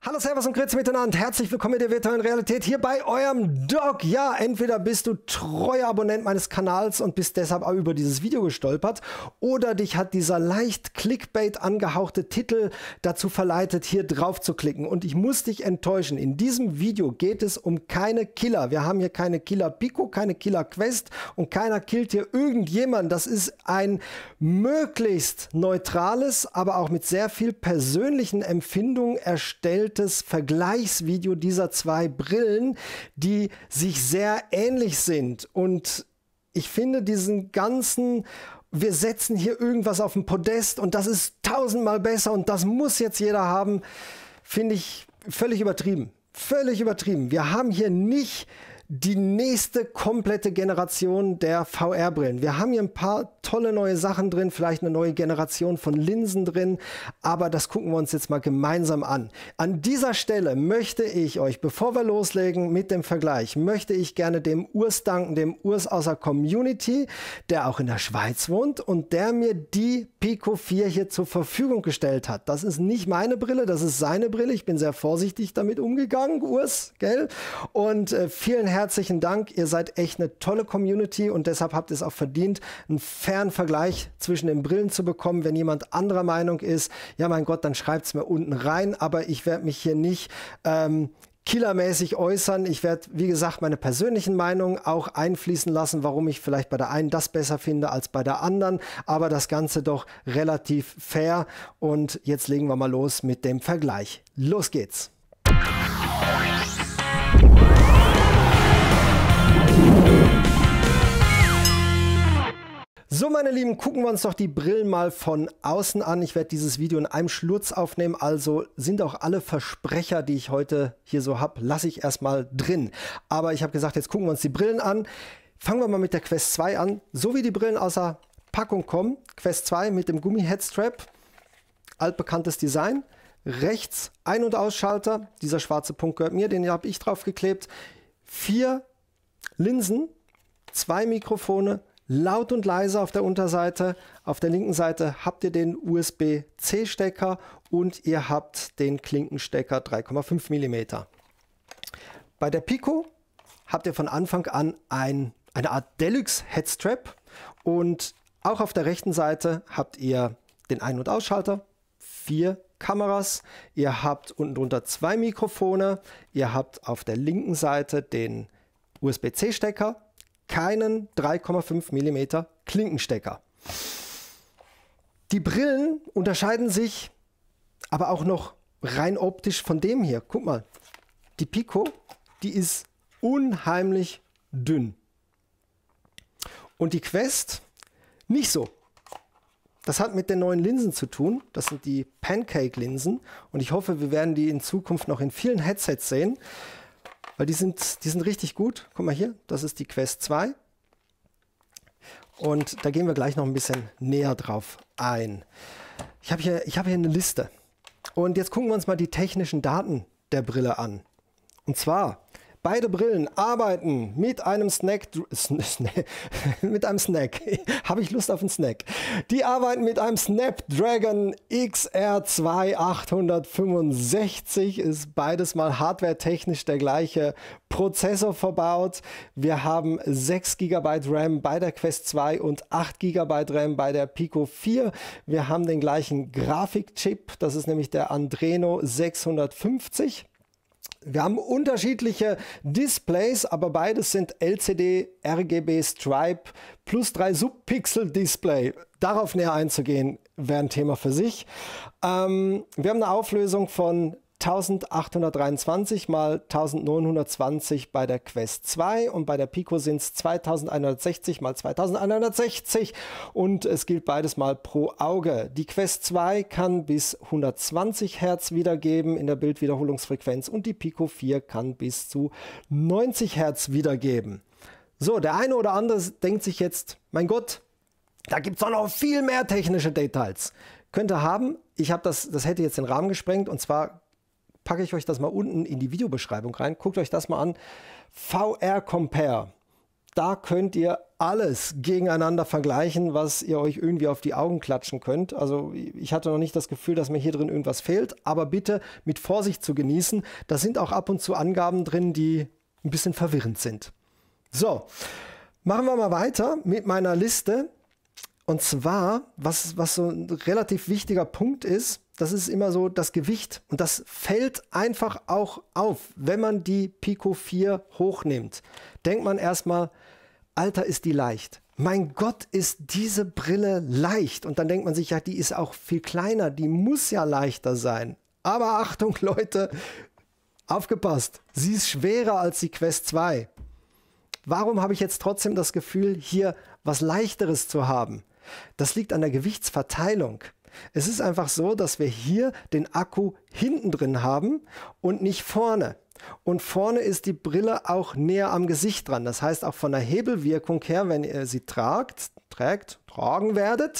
Hallo, Servus und Grüezi miteinander. Herzlich willkommen in der virtuellen Realität hier bei eurem Doc. Ja, entweder bist du treuer Abonnent meines Kanals und bist deshalb auch über dieses Video gestolpert, oder dich hat dieser leicht Clickbait angehauchte Titel dazu verleitet, hier drauf zu klicken. Und ich muss dich enttäuschen. In diesem Video geht es um keine Killer. Wir haben hier keine Killer Pico, keine Killer Quest und keiner killt hier irgendjemand. Das ist ein möglichst neutrales, aber auch mit sehr viel persönlichen Empfindungen erstelltes Vergleichsvideo dieser zwei Brillen, die sich sehr ähnlich sind. Und ich finde diesen ganzen, wir setzen hier irgendwas auf den Podest und das ist tausendmal besser und das muss jetzt jeder haben, finde ich völlig übertrieben. Völlig übertrieben. Wir haben hier nicht die nächste komplette Generation der VR-Brillen. Wir haben hier ein paar tolle neue Sachen drin, vielleicht eine neue Generation von Linsen drin, aber das gucken wir uns jetzt mal gemeinsam an. An dieser Stelle möchte ich euch, bevor wir loslegen mit dem Vergleich, möchte ich gerne dem Urs danken, dem Urs aus der Community, der auch in der Schweiz wohnt und der mir die Pico 4 hier zur Verfügung gestellt hat. Das ist nicht meine Brille, das ist seine Brille. Ich bin sehr vorsichtig damit umgegangen, Urs, gell? Und vielen herzlichen Dank, ihr seid echt eine tolle Community und deshalb habt ihr es auch verdient, einen fairen Vergleich zwischen den Brillen zu bekommen. Wenn jemand anderer Meinung ist, ja mein Gott, dann schreibt es mir unten rein, aber ich werde mich hier nicht killermäßig äußern. Ich werde, wie gesagt, meine persönlichen Meinungen auch einfließen lassen, warum ich vielleicht bei der einen das besser finde als bei der anderen, aber das Ganze doch relativ fair. Und jetzt legen wir mal los mit dem Vergleich. Los geht's! So, meine Lieben, gucken wir uns doch die Brillen mal von außen an. Ich werde dieses Video in einem Schlurz aufnehmen, also sind auch alle Versprecher, die ich heute hier so habe, lasse ich erstmal drin. Aber ich habe gesagt, jetzt gucken wir uns die Brillen an. Fangen wir mal mit der Quest 2 an. So wie die Brillen aus der Packung kommen, Quest 2 mit dem Gummi-Headstrap, altbekanntes Design. Rechts Ein- und Ausschalter, dieser schwarze Punkt gehört mir, den habe ich drauf geklebt. 4 Linsen, 2 Mikrofone, laut und leise auf der Unterseite. Auf der linken Seite habt ihr den USB-C-Stecker und ihr habt den Klinkenstecker 3,5 mm. Bei der Pico habt ihr von Anfang an eine Art Deluxe Headstrap und auch auf der rechten Seite habt ihr den Ein- und Ausschalter, 4 Kameras, ihr habt unten drunter 2 Mikrofone, ihr habt auf der linken Seite den USB-C-Stecker, keinen 3,5 mm Klinkenstecker. Die Brillen unterscheiden sich aber auch noch rein optisch von dem hier. Guck mal, die Pico, die ist unheimlich dünn. Und die Quest nicht so. Das hat mit den neuen Linsen zu tun. Das sind die Pancake-Linsen. Und ich hoffe, wir werden die in Zukunft noch in vielen Headsets sehen. Weil die sind richtig gut. Guck mal hier, das ist die Quest 2. Und da gehen wir gleich noch ein bisschen näher drauf ein. Ich habe hier eine Liste. Und jetzt gucken wir uns mal die technischen Daten der Brille an. Und zwar, beide Brillen arbeiten mit einem mit einem Snack. Habe ich Lust auf einen Snack? Die arbeiten mit einem Snapdragon XR2 865. Ist beides mal hardwaretechnisch der gleiche Prozessor verbaut. Wir haben 6 GB RAM bei der Quest 2 und 8 GB RAM bei der Pico 4. Wir haben den gleichen Grafikchip. Das ist nämlich der Adreno 650. Wir haben unterschiedliche Displays, aber beides sind LCD, RGB, Stripe plus 3 Subpixel Display. Darauf näher einzugehen, wäre ein Thema für sich. Wir haben eine Auflösung von 1823 mal 1920 bei der Quest 2 und bei der Pico sind es 2160 mal 2160 und es gilt beides mal pro Auge. Die Quest 2 kann bis 120 Hertz wiedergeben in der Bildwiederholungsfrequenz und die Pico 4 kann bis zu 90 Hertz wiedergeben. So, der eine oder andere denkt sich jetzt, mein Gott, da gibt es doch noch viel mehr technische Details. Könnte haben, das hätte jetzt den Rahmen gesprengt und zwar packe ich euch das mal unten in die Videobeschreibung rein. Guckt euch das mal an. VR Compare. Da könnt ihr alles gegeneinander vergleichen, was ihr euch irgendwie auf die Augen klatschen könnt. Also ich hatte noch nicht das Gefühl, dass mir hier drin irgendwas fehlt, aber bitte mit Vorsicht zu genießen. Da sind auch ab und zu Angaben drin, die ein bisschen verwirrend sind. So, machen wir mal weiter mit meiner Liste. Und zwar, was so ein relativ wichtiger Punkt ist, das ist immer so das Gewicht. Und das fällt einfach auch auf, wenn man die Pico 4 hochnimmt. Denkt man erstmal, Alter, ist die leicht. Mein Gott, ist diese Brille leicht. Und dann denkt man sich, ja, die ist auch viel kleiner, die muss ja leichter sein. Aber Achtung, Leute, aufgepasst, sie ist schwerer als die Quest 2. Warum habe ich jetzt trotzdem das Gefühl, hier was Leichteres zu haben? Das liegt an der Gewichtsverteilung. Es ist einfach so, dass wir hier den Akku hinten drin haben und nicht vorne. Und vorne ist die Brille auch näher am Gesicht dran. Das heißt, auch von der Hebelwirkung her, wenn ihr sie tragen werdet,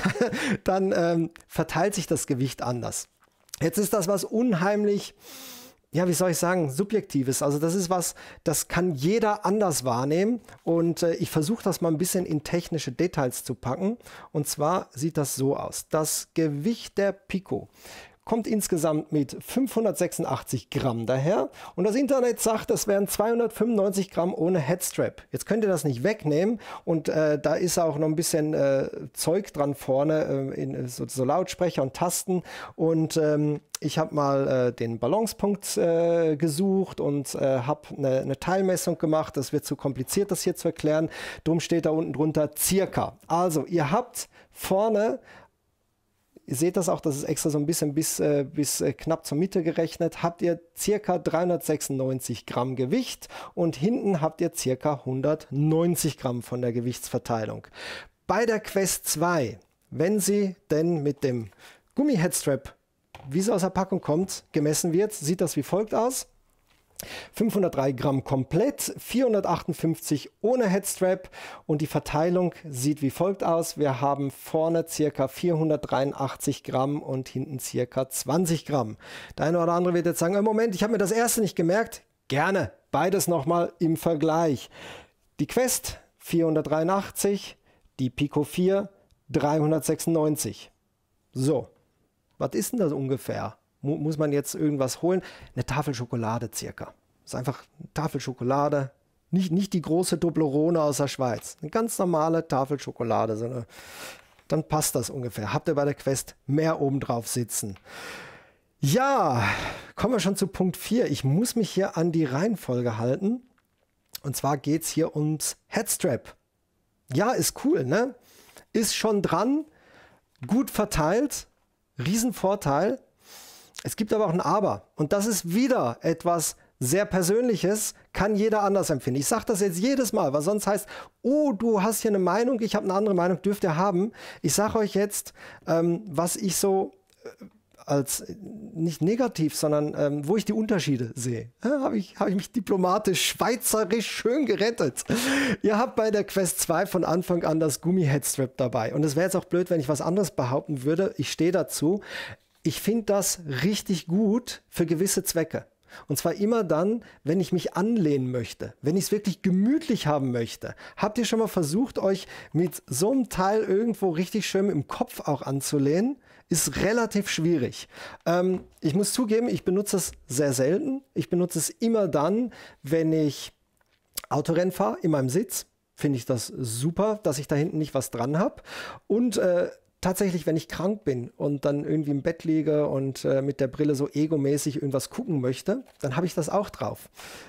dann verteilt sich das Gewicht anders. Jetzt ist das was unheimlich, ja, wie soll ich sagen, Subjektives. Also das ist was, das kann jeder anders wahrnehmen. Und ich versuche das mal ein bisschen in technische Details zu packen. Und zwar sieht das so aus. Das Gewicht der Pico kommt insgesamt mit 586 Gramm daher. Und das Internet sagt, das wären 295 Gramm ohne Headstrap. Jetzt könnt ihr das nicht wegnehmen. Und da ist auch noch ein bisschen Zeug dran vorne, so Lautsprecher und Tasten. Und ich habe mal den Balancepunkt gesucht und habe eine Teilmessung gemacht. Das wird zu kompliziert, das hier zu erklären. Drum steht da unten drunter circa. Also ihr habt vorne, ihr seht das auch, das ist extra so ein bisschen bis knapp zur Mitte gerechnet, habt ihr circa 396 Gramm Gewicht und hinten habt ihr circa 190 Gramm von der Gewichtsverteilung. Bei der Quest 2, wenn sie denn mit dem Gummi-Headstrap, wie sie aus der Packung kommt, gemessen wird, sieht das wie folgt aus. 503 Gramm komplett, 458 ohne Headstrap und die Verteilung sieht wie folgt aus. Wir haben vorne ca. 483 Gramm und hinten ca. 20 Gramm. Der eine oder andere wird jetzt sagen, Moment, ich habe mir das erste nicht gemerkt. Gerne, beides nochmal im Vergleich. Die Quest 483, die Pico 4 396. So, was ist denn das ungefähr? Muss man jetzt irgendwas holen? Eine Tafel Schokolade circa. Das ist einfach eine Tafel Schokolade. Nicht die große Toblerone aus der Schweiz. Eine ganz normale Tafel Schokolade. Dann passt das ungefähr. Habt ihr bei der Quest mehr oben drauf sitzen. Ja, kommen wir schon zu Punkt 4. Ich muss mich hier an die Reihenfolge halten. Und zwar geht es hier ums Headstrap. Ja, ist cool, ne? Ist schon dran. Gut verteilt. Riesenvorteil. Es gibt aber auch ein Aber. Und das ist wieder etwas sehr Persönliches, kann jeder anders empfinden. Ich sage das jetzt jedes Mal, weil sonst heißt, oh, du hast hier eine Meinung, ich habe eine andere Meinung, dürft ihr haben. Ich sage euch jetzt, was ich so als nicht negativ, sondern wo ich die Unterschiede sehe. Habe ich mich diplomatisch, schweizerisch schön gerettet. Ihr habt bei der Quest 2 von Anfang an das Gummi-Headstrap dabei. Und es wäre jetzt auch blöd, wenn ich was anderes behaupten würde. Ich stehe dazu. Ich finde das richtig gut für gewisse Zwecke. Und zwar immer dann, wenn ich mich anlehnen möchte, wenn ich es wirklich gemütlich haben möchte. Habt ihr schon mal versucht, euch mit so einem Teil irgendwo richtig schön im Kopf auch anzulehnen? Ist relativ schwierig. Ich muss zugeben, ich benutze es sehr selten. Ich benutze es immer dann, wenn ich Autorennen fahre, in meinem Sitz. Finde ich das super, dass ich da hinten nicht was dran habe. Und tatsächlich, wenn ich krank bin und dann irgendwie im Bett liege und mit der Brille so egomäßig irgendwas gucken möchte, dann habe ich das auch drauf.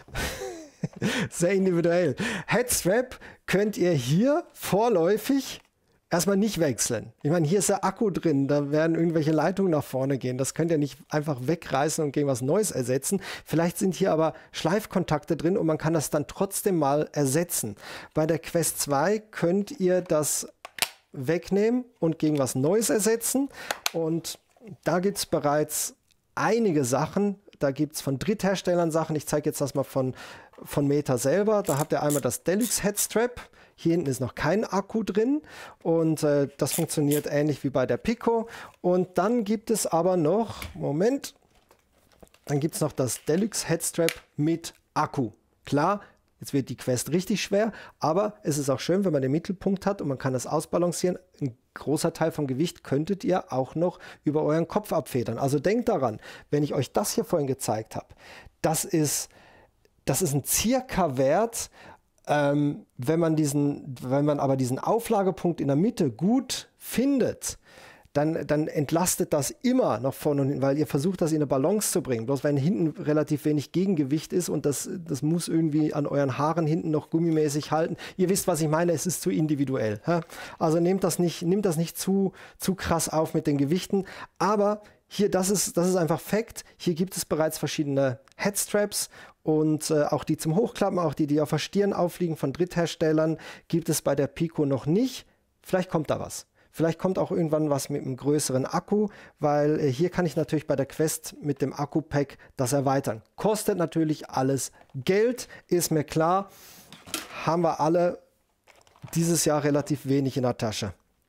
Sehr individuell. Headstrap könnt ihr hier vorläufig erstmal nicht wechseln. Ich meine, hier ist der Akku drin, da werden irgendwelche Leitungen nach vorne gehen. Das könnt ihr nicht einfach wegreißen und gegen was Neues ersetzen. Vielleicht sind hier aber Schleifkontakte drin und man kann das dann trotzdem mal ersetzen. Bei der Quest 2 könnt ihr das wegnehmen und gegen was Neues ersetzen. Und da gibt es bereits einige Sachen. Da gibt es von Drittherstellern Sachen. Ich zeige jetzt das mal von Meta selber. Da habt ihr einmal das Deluxe Headstrap. Hier hinten ist noch kein Akku drin. Und das funktioniert ähnlich wie bei der Pico. Und dann gibt es aber noch, Moment, dann gibt es noch das Deluxe Headstrap mit Akku. Klar, Jetzt wird die Quest richtig schwer, aber es ist auch schön, wenn man den Mittelpunkt hat und man kann das ausbalancieren. Ein großer Teil vom Gewicht könntet ihr auch noch über euren Kopf abfedern. Also denkt daran, wenn ich euch das hier vorhin gezeigt habe, das ist ein circa Wert, wenn man aber diesen Auflagepunkt in der Mitte gut findet, dann entlastet das immer nach vorne und hinten, weil ihr versucht, das in eine Balance zu bringen. Bloß wenn hinten relativ wenig Gegengewicht ist und das muss irgendwie an euren Haaren hinten noch gummimäßig halten. Ihr wisst, was ich meine, es ist zu individuell. Hä? Also nehmt das nicht zu krass auf mit den Gewichten. Aber hier, das ist einfach Fakt. Hier gibt es bereits verschiedene Headstraps und auch die zum Hochklappen, auch die auf der Stirn aufliegen von Drittherstellern, gibt es bei der Pico noch nicht. Vielleicht kommt da was. Vielleicht kommt auch irgendwann was mit einem größeren Akku, weil hier kann ich natürlich bei der Quest mit dem Akku-Pack das erweitern. Kostet natürlich alles Geld, ist mir klar. Haben wir alle dieses Jahr relativ wenig in der Tasche.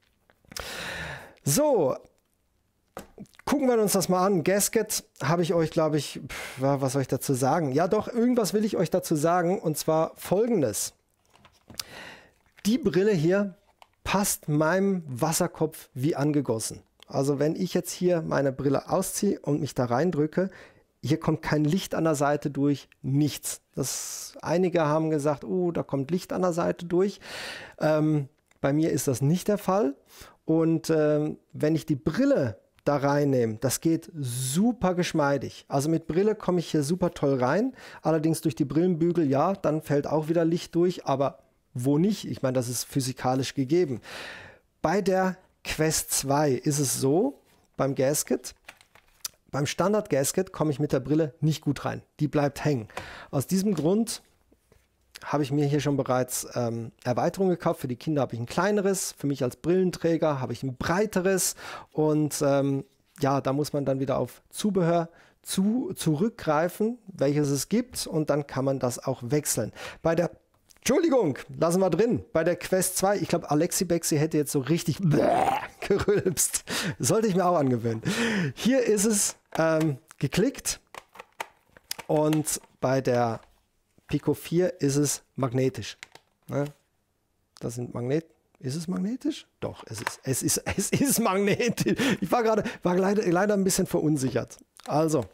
So, gucken wir uns das mal an. Gasket habe ich euch, glaube ich, was soll ich dazu sagen? Ja doch, irgendwas will ich euch dazu sagen, und zwar Folgendes. Die Brille hier passt meinem Wasserkopf wie angegossen. Also wenn ich jetzt hier meine Brille ausziehe und mich da reindrücke, hier kommt kein Licht an der Seite durch, nichts. Einige haben gesagt, oh, da kommt Licht an der Seite durch. Bei mir ist das nicht der Fall. Und wenn ich die Brille da reinnehme, das geht super geschmeidig. Also mit Brille komme ich hier super toll rein. Allerdings durch die Brillenbügel, ja, dann fällt auch wieder Licht durch, aber wo nicht? Ich meine, das ist physikalisch gegeben. Bei der Quest 2 ist es so, beim Gasket, beim Standard-Gasket komme ich mit der Brille nicht gut rein. Die bleibt hängen. Aus diesem Grund habe ich mir hier schon bereits Erweiterungen gekauft. Für die Kinder habe ich ein kleineres, für mich als Brillenträger habe ich ein breiteres. Und ja, da muss man dann wieder auf Zubehör zurückgreifen, welches es gibt. Und dann kann man das auch wechseln. Entschuldigung, lassen wir drin. Bei der Quest 2, ich glaube, Alexi Bexi hätte jetzt so richtig gerülpst. Sollte ich mir auch angewöhnen. Hier ist es geklickt und bei der Pico 4 ist es magnetisch. Ne? Das sind Ist es magnetisch? Doch, es ist magnetisch. Ich war leider ein bisschen verunsichert. Also,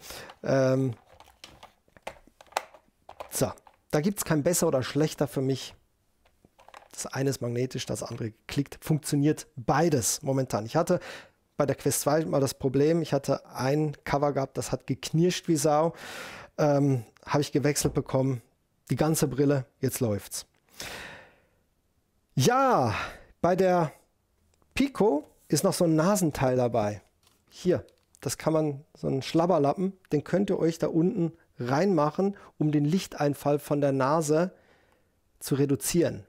so. Da gibt es kein besser oder schlechter für mich. Das eine ist magnetisch, das andere klickt. Funktioniert beides momentan. Ich hatte bei der Quest 2 mal das Problem, ich hatte ein Cover gehabt, das hat geknirscht wie Sau. Habe ich gewechselt bekommen. Die ganze Brille, jetzt läuft's. Ja, bei der Pico ist noch so ein Nasenteil dabei. Hier, das kann man, so einen Schlabberlappen, den könnt ihr euch da unten reinmachen, um den Lichteinfall von der Nase zu reduzieren.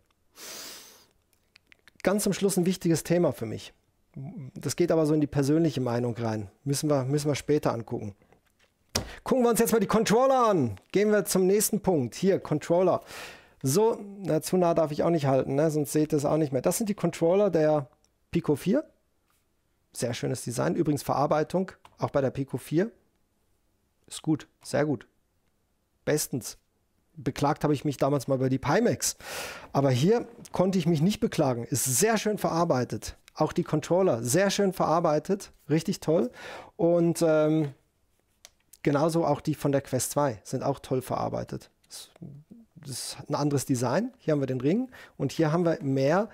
Ganz zum Schluss ein wichtiges Thema für mich. Das geht aber so in die persönliche Meinung rein. Müssen wir später angucken. Gucken wir uns jetzt mal die Controller an. Gehen wir zum nächsten Punkt. Hier, Controller. So, zu nah darf ich auch nicht halten, ne? Sonst seht ihr es auch nicht mehr. Das sind die Controller der Pico 4. Sehr schönes Design. Übrigens Verarbeitung, auch bei der Pico 4. Ist gut, sehr gut. Bestens. Beklagt habe ich mich damals mal über die Pimax. Aber hier konnte ich mich nicht beklagen. Ist sehr schön verarbeitet. Auch die Controller, sehr schön verarbeitet. Richtig toll. Und genauso auch die von der Quest 2 sind auch toll verarbeitet. Das ist ein anderes Design. Hier haben wir den Ring. Und hier haben wir mehr,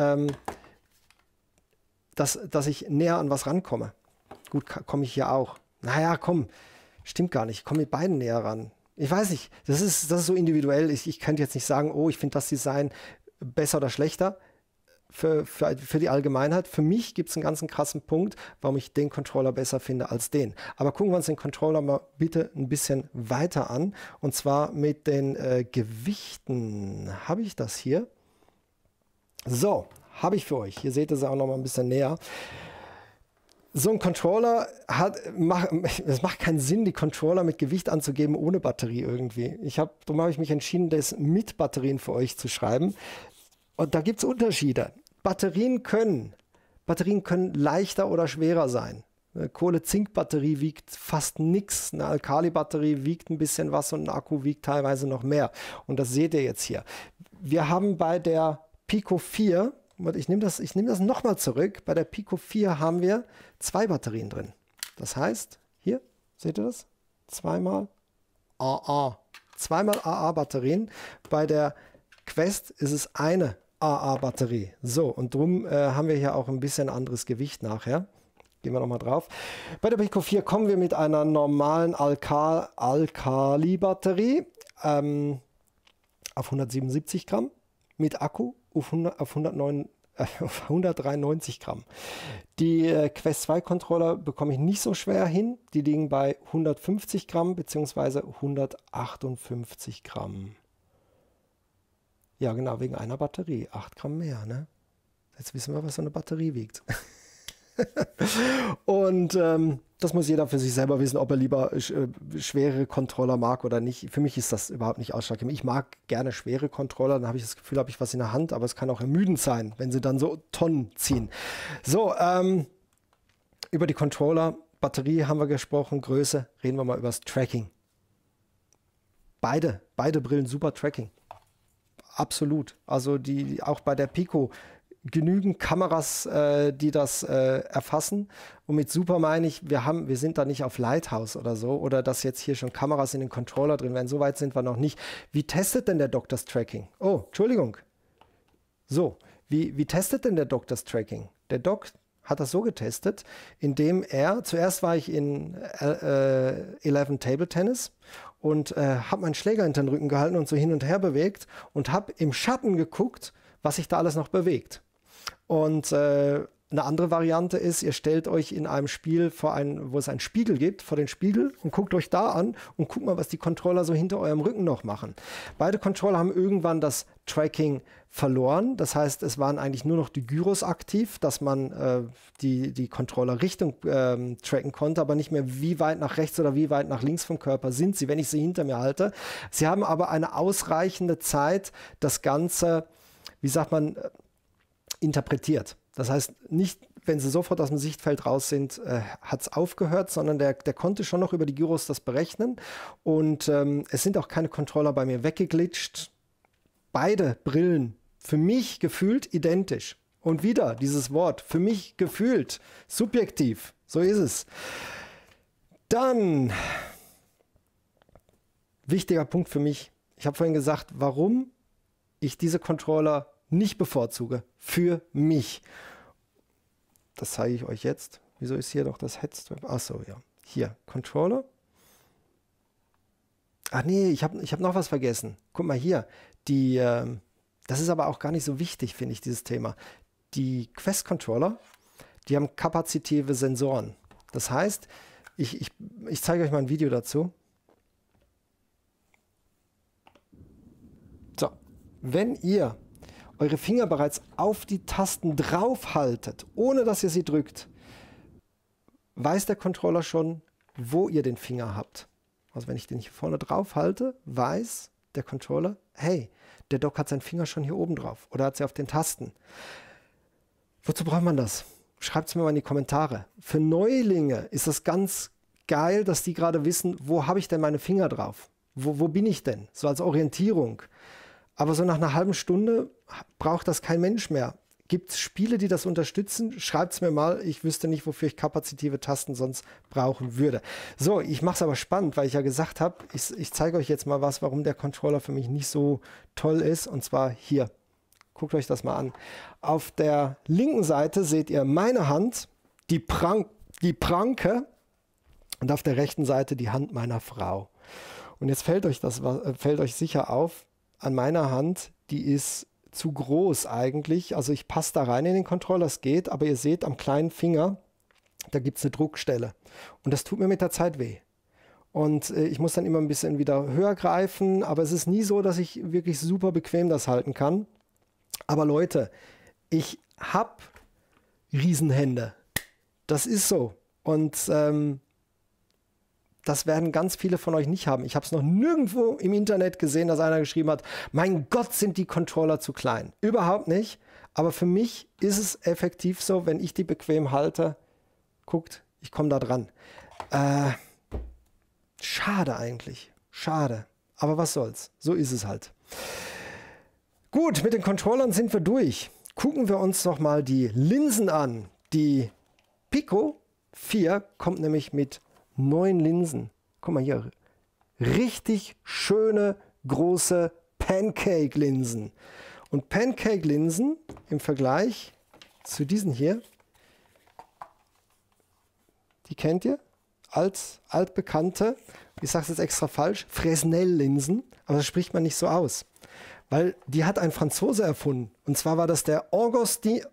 dass ich näher an was rankomme. Gut, komme ich hier auch. Naja, komm, stimmt gar nicht. Ich komme mit beiden näher ran. Ich weiß nicht, das ist so individuell. Ich könnte jetzt nicht sagen, oh, ich finde das Design besser oder schlechter für die Allgemeinheit. Für mich gibt es einen ganzen krassen Punkt, warum ich den Controller besser finde als den. Aber gucken wir uns den Controller mal bitte ein bisschen weiter an. Und zwar mit den Gewichten. Habe ich das hier? So, habe ich für euch. Hier seht ihr es auch noch mal ein bisschen näher. So ein Controller es macht keinen Sinn, die Controller mit Gewicht anzugeben ohne Batterie irgendwie. Darum habe ich mich entschieden, das mit Batterien für euch zu schreiben. Und da gibt es Unterschiede. Batterien können leichter oder schwerer sein. Eine Kohle-Zink-Batterie wiegt fast nichts, eine Alkali-Batterie wiegt ein bisschen was und ein Akku wiegt teilweise noch mehr. Und das seht ihr jetzt hier. Wir haben bei der Pico 4, ich nehme das nochmal zurück, bei der Pico 4 haben wir 2 Batterien drin. Das heißt, hier, seht ihr das? Zweimal AA-Batterien. Bei der Quest ist es eine AA-Batterie. So, und drum haben wir hier auch ein bisschen anderes Gewicht nachher. Gehen wir nochmal drauf. Bei der Pico 4 kommen wir mit einer normalen Alkali-Batterie auf 177 Gramm, mit Akku auf 193 Gramm. Die Quest 2 Controller bekomme ich nicht so schwer hin. Die liegen bei 150 Gramm bzw. 158 Gramm. Ja, genau, wegen einer Batterie. 8 Gramm mehr, ne? Jetzt wissen wir, was so eine Batterie wiegt. Und das muss jeder für sich selber wissen, ob er lieber schwere Controller mag oder nicht. Für mich ist das überhaupt nicht ausschlaggebend. Ich mag gerne schwere Controller, dann habe ich das Gefühl, habe ich was in der Hand, aber es kann auch ermüdend sein, wenn sie dann so Tonnen ziehen. So, über die Controller, Batterie haben wir gesprochen, Größe, reden wir mal über das Tracking. Beide Brillen super Tracking. Absolut. Also auch bei der Pico genügend Kameras, die das erfassen. Und mit super meine ich, wir sind da nicht auf Lighthouse oder so, oder dass jetzt hier schon Kameras in den Controller drin wären. So weit sind wir noch nicht. Wie testet denn der Dock das Tracking? Oh, Entschuldigung. So, wie testet denn der Dock das Tracking? Der Dock hat das so getestet, indem zuerst war ich in 11 Table Tennis und habe meinen Schläger hinter den Rücken gehalten und so hin und her bewegt und habe im Schatten geguckt, was sich da alles noch bewegt. Und eine andere Variante ist, ihr stellt euch in einem Spiel wo es einen Spiegel gibt, vor den Spiegel und guckt euch da an und guckt mal, was die Controller so hinter eurem Rücken noch machen. Beide Controller haben irgendwann das Tracking verloren. Das heißt, es waren eigentlich nur noch die Gyros aktiv, dass man die Controller-Richtung tracken konnte, aber nicht mehr, wie weit nach rechts oder wie weit nach links vom Körper sind sie, wenn ich sie hinter mir halte. Sie haben aber eine ausreichende Zeit, das Ganze, wie sagt man, interpretiert. Das heißt, nicht, wenn sie sofort aus dem Sichtfeld raus sind, hat es aufgehört, sondern der konnte schon noch über die Gyros das berechnen. Und es sind auch keine Controller bei mir weggeglitscht. Beide Brillen, für mich gefühlt identisch. Und wieder dieses Wort, für mich gefühlt, subjektiv. So ist es. Dann, wichtiger Punkt für mich. Ich habe vorhin gesagt, warum ich diese Controller nicht bevorzuge für mich. Das zeige ich euch jetzt. Wieso ist hier doch das Headstrap? Achso, ja. Hier, Controller. Ach nee, ich hab noch was vergessen. Guck mal hier. Das ist aber auch gar nicht so wichtig, finde ich, dieses Thema. Die Quest-Controller, die haben kapazitive Sensoren. Das heißt, ich zeige euch mal ein Video dazu. So, wenn ihr eure Finger bereits auf die Tasten draufhaltet, ohne dass ihr sie drückt, weiß der Controller schon, wo ihr den Finger habt. Also wenn ich den hier vorne drauf halte, weiß der Controller, hey, der Dock hat seinen Finger schon hier oben drauf oder hat sie auf den Tasten. Wozu braucht man das? Schreibt es mir mal in die Kommentare. Für Neulinge ist das ganz geil, dass die gerade wissen, wo habe ich denn meine Finger drauf? Wo bin ich denn? So als Orientierung. Aber so nach einer halben Stunde braucht das kein Mensch mehr. Gibt es Spiele, die das unterstützen? Schreibt es mir mal. Ich wüsste nicht, wofür ich kapazitive Tasten sonst brauchen würde. So, ich mache es aber spannend, weil ich ja gesagt habe, ich zeige euch jetzt mal warum der Controller für mich nicht so toll ist. Und zwar hier. Guckt euch das mal an. Auf der linken Seite seht ihr meine Hand, die Pranke, und auf der rechten Seite die Hand meiner Frau. Und jetzt fällt euch sicher auf, an meiner Hand, die ist zu groß eigentlich. Also ich passe da rein in den Controller, es geht, aber ihr seht am kleinen Finger, da gibt es eine Druckstelle. Und das tut mir mit der Zeit weh. Und ich muss dann immer ein bisschen wieder höher greifen, aber es ist nie so, dass ich wirklich super bequem das halten kann. Aber Leute, ich habe Riesenhände. Das ist so. Und das werden ganz viele von euch nicht haben. Ich habe es noch nirgendwo im Internet gesehen, dass einer geschrieben hat, mein Gott, sind die Controller zu klein. Überhaupt nicht. Aber für mich ist es effektiv so, wenn ich die bequem halte, guckt, Ich komme da dran. Schade eigentlich. Schade. Aber was soll's. So ist es halt. Gut, mit den Controllern sind wir durch. Gucken wir uns noch mal die Linsen an. Die Pico 4 kommt nämlich mit 9 Linsen. Guck mal hier. Richtig schöne, große Pancake-Linsen. Und Pancake-Linsen im Vergleich zu diesen hier, die kennt ihr? Altbekannte, ich sage es jetzt extra falsch, Fresnel-Linsen, aber das spricht man nicht so aus. Weil die hat ein Franzose erfunden. Und zwar war das der Augustin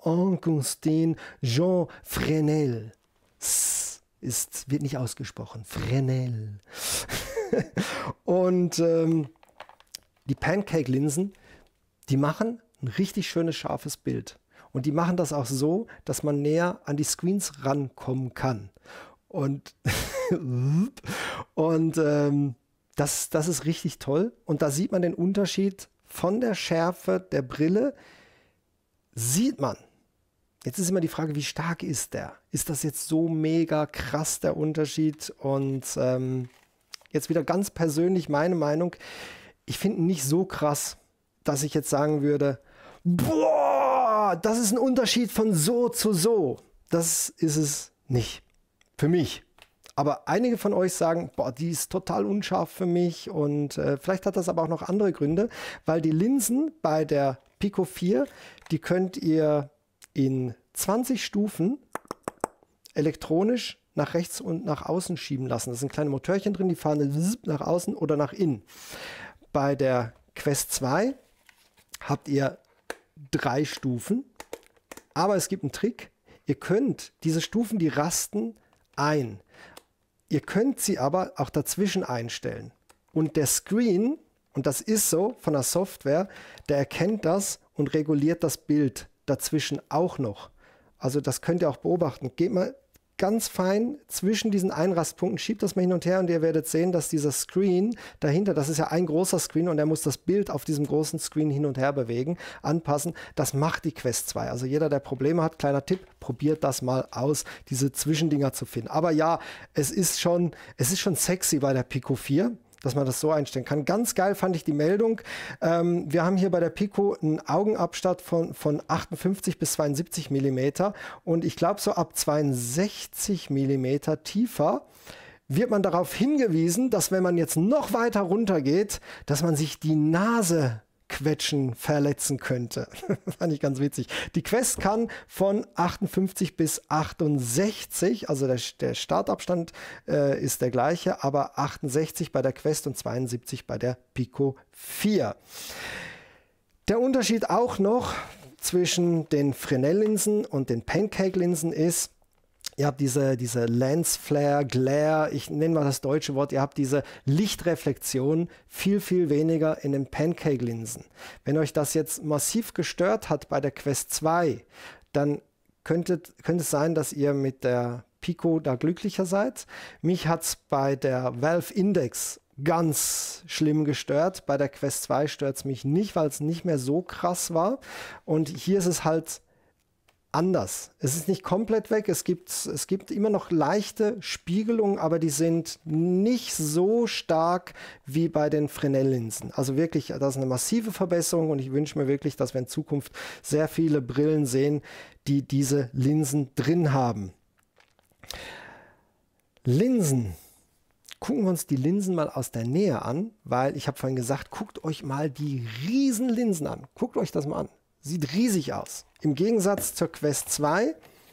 Jean Fresnel. Wird nicht ausgesprochen. Fresnel. Und die Pancake-Linsen, die machen ein richtig schönes, scharfes Bild. Und die machen das auch so, dass man näher an die Screens rankommen kann. Und, das ist richtig toll. Und da sieht man den Unterschied von der Schärfe der Brille. Sieht man. Jetzt ist immer die Frage, wie stark ist der? Ist das jetzt so mega krass, der Unterschied? Und jetzt wieder ganz persönlich meine Meinung. Ich finde ihn nicht so krass, dass ich jetzt sagen würde, boah, das ist ein Unterschied von so zu so. Das ist es nicht. Für mich. Aber einige von euch sagen, boah, die ist total unscharf für mich. Und vielleicht hat das aber auch noch andere Gründe, weil die Linsen bei der Pico 4, die könnt ihr in 20 Stufen elektronisch nach rechts und nach außen schieben lassen. Da sind kleine Motörchen drin, die fahren nach außen oder nach innen. Bei der Quest 2 habt ihr 3 Stufen, aber es gibt einen Trick. Ihr könnt diese Stufen, die rasten ein. Ihr könnt sie aber auch dazwischen einstellen. Und der Screen, und das ist so von der Software, der erkennt das und reguliert das Bild dazwischen auch noch. Also das könnt ihr auch beobachten. Geht mal ganz fein zwischen diesen Einrastpunkten, schiebt das mal hin und her und ihr werdet sehen, dass dieser Screen dahinter, das ist ja ein großer Screen und er muss das Bild auf diesem großen Screen hin und her bewegen, anpassen. Das macht die Quest 2. Also jeder, der Probleme hat, kleiner Tipp, probiert das mal aus, diese Zwischendinger zu finden. Aber ja, es ist schon sexy bei der Pico 4. Dass man das so einstellen kann. Ganz geil fand ich die Meldung. Wir haben hier bei der Pico einen Augenabstand von 58 bis 72 mm und ich glaube so ab 62 mm tiefer wird man darauf hingewiesen, dass wenn man jetzt noch weiter runter geht, dass man sich die Nase verletzen könnte. Fand ich ganz witzig. Die Quest kann von 58 bis 68, also der Startabstand ist der gleiche, aber 68 bei der Quest und 72 bei der Pico 4. Der Unterschied auch noch zwischen den Fresnel-Linsen und den Pancake-Linsen ist, ihr habt diese Lens Flare, Glare, ich nenne mal das deutsche Wort, ihr habt diese Lichtreflexion viel, viel weniger in den Pancake-Linsen. Wenn euch das jetzt massiv gestört hat bei der Quest 2, dann könnte es sein, dass ihr mit der Pico da glücklicher seid. Mich hat es bei der Valve Index ganz schlimm gestört. Bei der Quest 2 stört es mich nicht, weil es nicht mehr so krass war. Und hier ist es halt anders. Es ist nicht komplett weg. Es gibt immer noch leichte Spiegelungen, aber die sind nicht so stark wie bei den Fresnel-Linsen. Also wirklich, das ist eine massive Verbesserung und ich wünsche mir wirklich, dass wir in Zukunft sehr viele Brillen sehen, die diese Linsen drin haben. Linsen. Gucken wir uns die Linsen mal aus der Nähe an, weil ich habe vorhin gesagt, guckt euch mal die riesen Linsen an. Guckt euch das mal an. Sieht riesig aus. Im Gegensatz zur Quest 2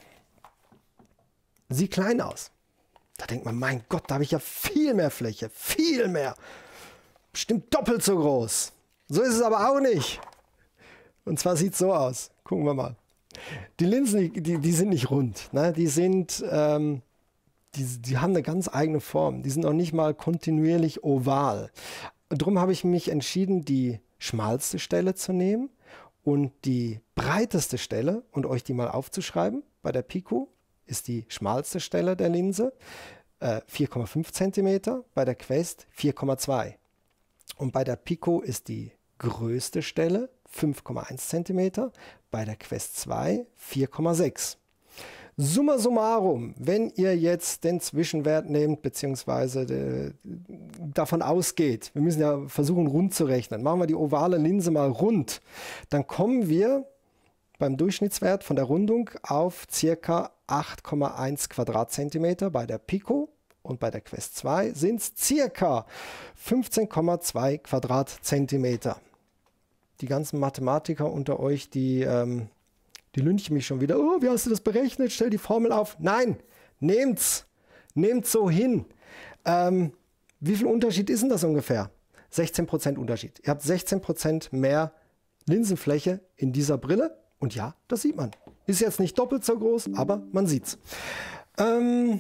sieht klein aus. Da denkt man, mein Gott, da habe ich ja viel mehr Fläche. Viel mehr. Bestimmt doppelt so groß. So ist es aber auch nicht. Und zwar sieht es so aus. Gucken wir mal. Die Linsen, die sind nicht rund. Ne? Die haben eine ganz eigene Form. Die sind auch nicht mal kontinuierlich oval. Darum habe ich mich entschieden, die schmalste Stelle zu nehmen und die breiteste Stelle und euch die mal aufzuschreiben. Bei der Pico ist die schmalste Stelle der Linse 4,5 cm, bei der Quest 4,2. Und bei der Pico ist die größte Stelle 5,1 cm, bei der Quest 2 4,6. Summa summarum, wenn ihr jetzt den Zwischenwert nehmt, beziehungsweise davon ausgeht, wir müssen ja versuchen rund zu rechnen, machen wir die ovale Linse mal rund, dann kommen wir beim Durchschnittswert von der Rundung auf ca. 8,1 Quadratzentimeter bei der Pico und bei der Quest 2 sind es ca. 15,2 Quadratzentimeter. Die ganzen Mathematiker unter euch, die lynchen mich schon wieder. Oh, wie hast du das berechnet? Stell die Formel auf. Nein, nehmt's so hin. Wie viel Unterschied ist denn das ungefähr? 16% Unterschied. Ihr habt 16% mehr Linsenfläche in dieser Brille. Und ja, das sieht man. Ist jetzt nicht doppelt so groß, aber man sieht's. Habe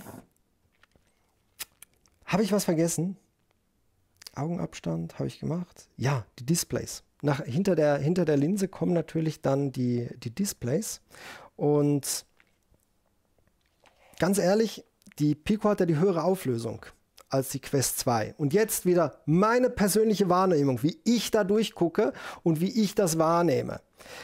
ich was vergessen? Augenabstand habe ich gemacht. Ja, die Displays. Hinter der Linse kommen natürlich dann die Displays. Und ganz ehrlich, die Pico hat ja die höhere Auflösung als die Quest 2. Und jetzt wieder meine persönliche Wahrnehmung, wie ich da durchgucke und wie ich das wahrnehme.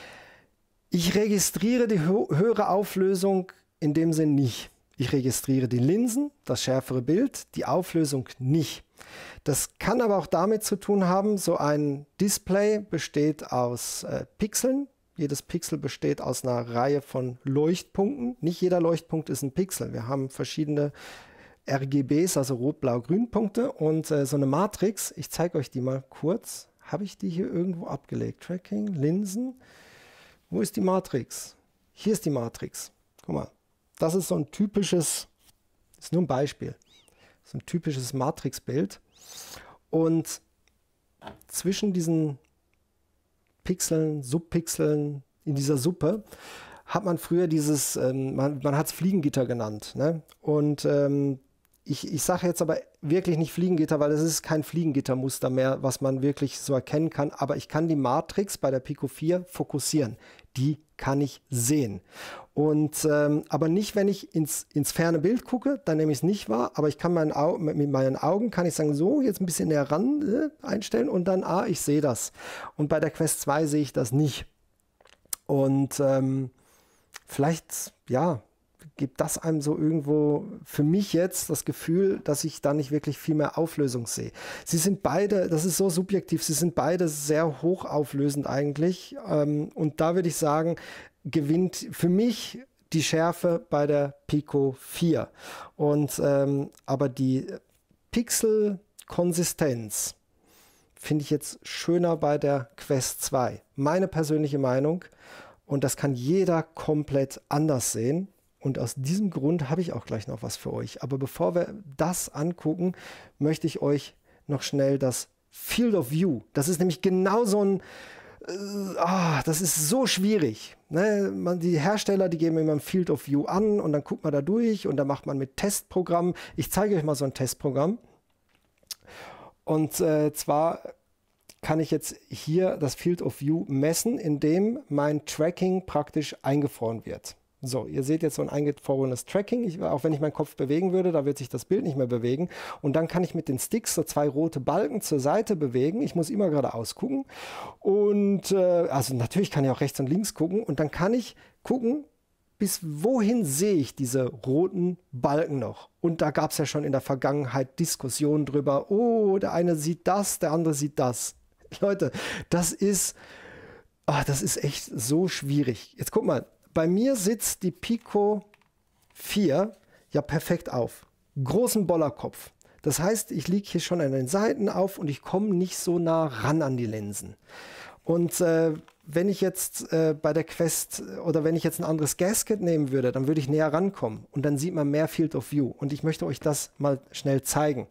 Ich registriere die höhere Auflösung in dem Sinn nicht. Ich registriere die Linsen, das schärfere Bild, die Auflösung nicht. Das kann aber auch damit zu tun haben, so ein Display besteht aus Pixeln. Jedes Pixel besteht aus einer Reihe von Leuchtpunkten. Nicht jeder Leuchtpunkt ist ein Pixel. Wir haben verschiedene RGBs, also Rot-Blau-Grün-Punkte und so eine Matrix. Ich zeige euch die mal kurz. Habe ich die hier irgendwo abgelegt? Tracking, Linsen. Wo ist die Matrix? Hier ist die Matrix. Guck mal. Das ist so ein typisches, ist nur ein Beispiel, so ein typisches Matrixbild. Und zwischen diesen Pixeln, Subpixeln in dieser Suppe hat man früher dieses, man hat es Fliegengitter genannt. Ne? Und ich sage jetzt aber wirklich nicht Fliegengitter, weil es ist kein Fliegengittermuster mehr, was man wirklich so erkennen kann. Aber ich kann die Matrix bei der Pico 4 fokussieren. Die kann ich sehen. Und aber nicht, wenn ich ins ferne Bild gucke, dann nehme ich es nicht wahr. Aber ich kann mit meinen Augen kann ich sagen, so, jetzt ein bisschen näher ran einstellen und dann, ich sehe das. Und bei der Quest 2 sehe ich das nicht. Und vielleicht, ja, gibt das einem so irgendwo für mich jetzt das Gefühl, dass ich da nicht wirklich viel mehr Auflösung sehe. Sie sind beide, das ist so subjektiv, sie sind beide sehr hochauflösend eigentlich. Und da würde ich sagen, gewinnt für mich die Schärfe bei der Pico 4. Und aber die Pixelkonsistenz finde ich jetzt schöner bei der Quest 2. Meine persönliche Meinung. Und das kann jeder komplett anders sehen. Und aus diesem Grund habe ich auch gleich noch was für euch. Aber bevor wir das angucken, möchte ich euch noch schnell das Field of View. Das ist nämlich genau so ein, das ist so schwierig. Ne? Die Hersteller, die geben immer ein Field of View an und dann guckt man da durch und dann macht man mit Testprogrammen. Ich zeige euch mal so ein Testprogramm. Und zwar kann ich jetzt hier das Field of View messen, indem mein Tracking praktisch eingefroren wird. So, ihr seht jetzt so ein eingefrorenes Tracking. Auch wenn ich meinen Kopf bewegen würde, da wird sich das Bild nicht mehr bewegen. Und dann kann ich mit den Sticks so zwei rote Balken zur Seite bewegen. Ich muss immer geradeaus gucken. Und also natürlich kann ich auch rechts und links gucken. Und dann kann ich gucken, bis wohin sehe ich diese roten Balken noch. Und da gab es ja schon in der Vergangenheit Diskussionen drüber. Oh, der eine sieht das, der andere sieht das. Leute, das ist echt so schwierig. Jetzt guck mal. Bei mir sitzt die Pico 4 ja perfekt auf. Großen Bollerkopf. Das heißt, ich liege hier schon an den Seiten auf und ich komme nicht so nah ran an die Linsen. Und wenn ich jetzt bei der Quest oder wenn ich jetzt ein anderes Gasket nehmen würde, dann würde ich näher rankommen und dann sieht man mehr Field of View. Und ich möchte euch das mal schnell zeigen.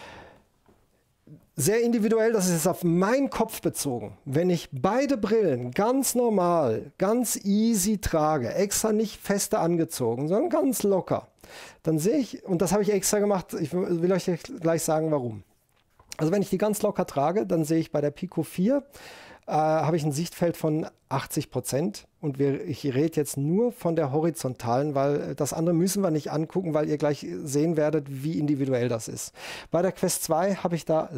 Sehr individuell, das ist jetzt auf meinen Kopf bezogen. Wenn ich beide Brillen ganz normal, ganz easy trage, extra nicht feste angezogen, sondern ganz locker, dann sehe ich, und das habe ich extra gemacht, ich will euch gleich sagen, warum. Also wenn ich die ganz locker trage, dann sehe ich bei der Pico 4, habe ich ein Sichtfeld von 80% und ich rede jetzt nur von der horizontalen, weil das andere müssen wir nicht angucken, weil ihr gleich sehen werdet, wie individuell das ist. Bei der Quest 2 habe ich da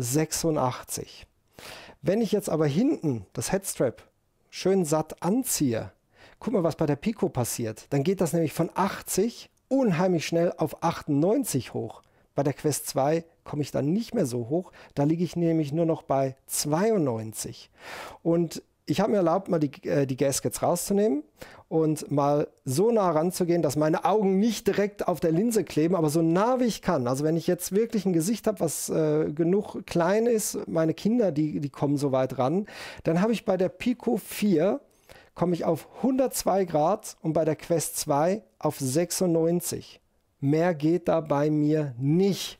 86. Wenn ich jetzt aber hinten das Headstrap schön satt anziehe, Guck mal, was bei der Pico passiert. Dann geht das nämlich von 80 unheimlich schnell auf 98 hoch. Bei der Quest 2 komme ich dann nicht mehr so hoch. Da liege ich nämlich nur noch bei 92. Und ich habe mir erlaubt, mal die Gaskets rauszunehmen und mal so nah ranzugehen, dass meine Augen nicht direkt auf der Linse kleben, aber so nah wie ich kann. Also wenn ich jetzt wirklich ein Gesicht habe, was genug klein ist, meine Kinder, die kommen so weit ran, dann habe ich bei der Pico 4, komme ich auf 102 Grad und bei der Quest 2 auf 96. Mehr geht da bei mir nicht.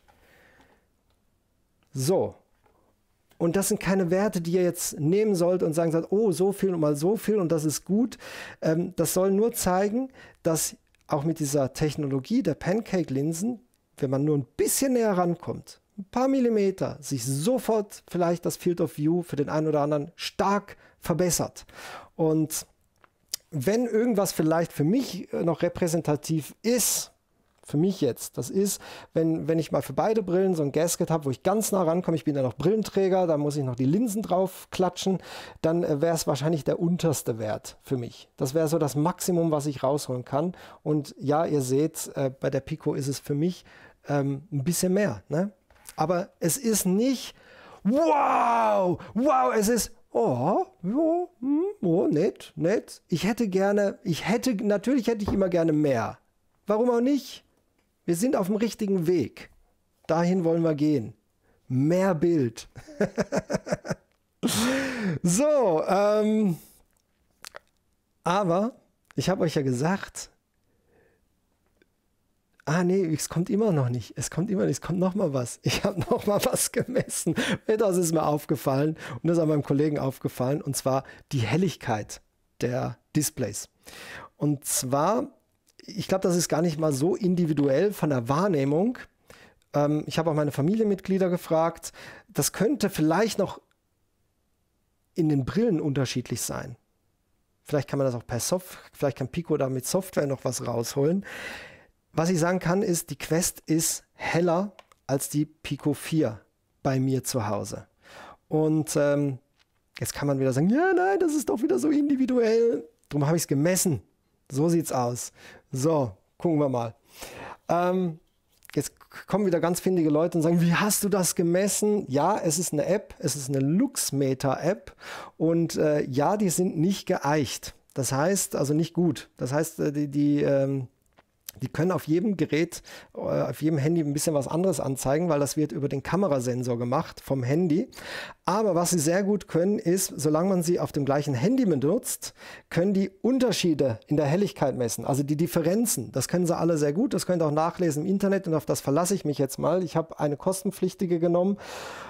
So. Und das sind keine Werte, die ihr jetzt nehmen sollt und sagen sollt, oh, so viel und mal so viel und das ist gut. Das soll nur zeigen, dass auch mit dieser Technologie der Pancake-Linsen, wenn man nur ein bisschen näher rankommt, ein paar Millimeter, sich sofort vielleicht das Field of View für den einen oder anderen stark verbessert. Und wenn irgendwas vielleicht für mich noch repräsentativ ist, für mich jetzt, das ist, wenn ich mal für beide Brillen so ein Gasket habe, wo ich ganz nah rankomme, ich bin ja noch Brillenträger, da muss ich noch die Linsen drauf klatschen, dann wäre es wahrscheinlich der unterste Wert für mich. Das wäre so das Maximum, was ich rausholen kann. Und ja, ihr seht, bei der Pico ist es für mich ein bisschen mehr. Ne? Aber es ist nicht, wow, es ist, nett. Natürlich hätte ich immer gerne mehr. Warum auch nicht? Wir sind auf dem richtigen Weg. Dahin wollen wir gehen. Mehr Bild. So, aber ich habe euch ja gesagt, es kommt immer noch nicht. Es kommt noch mal was. Ich habe noch mal was gemessen. Das ist mir aufgefallen und das ist auch meinem Kollegen aufgefallen, und zwar die Helligkeit der Displays. Und zwar, ich glaube, das ist gar nicht mal so individuell von der Wahrnehmung. Ich habe auch meine Familienmitglieder gefragt. Das könnte vielleicht noch in den Brillen unterschiedlich sein. Vielleicht kann man das auch vielleicht kann Pico da mit Software noch was rausholen. Was ich sagen kann, ist, die Quest ist heller als die Pico 4 bei mir zu Hause. Und jetzt kann man wieder sagen, ja, nein, das ist doch wieder so individuell. Darum habe ich es gemessen. So sieht's aus. So, gucken wir mal. Jetzt kommen wieder ganz findige Leute und sagen, wie hast du das gemessen? Ja, es ist eine App, es ist eine Luxmeter-App und ja, die sind nicht geeicht. Das heißt, also nicht gut. Das heißt, die können auf jedem Gerät, auf jedem Handy ein bisschen was anderes anzeigen, weil das wird über den Kamerasensor gemacht vom Handy. Aber was sie sehr gut können, ist, solange man sie auf dem gleichen Handy benutzt, können die Unterschiede in der Helligkeit messen, also die Differenzen. Das können sie alle sehr gut, das könnt ihr auch nachlesen im Internet und auf das verlasse ich mich jetzt mal. Ich habe eine kostenpflichtige genommen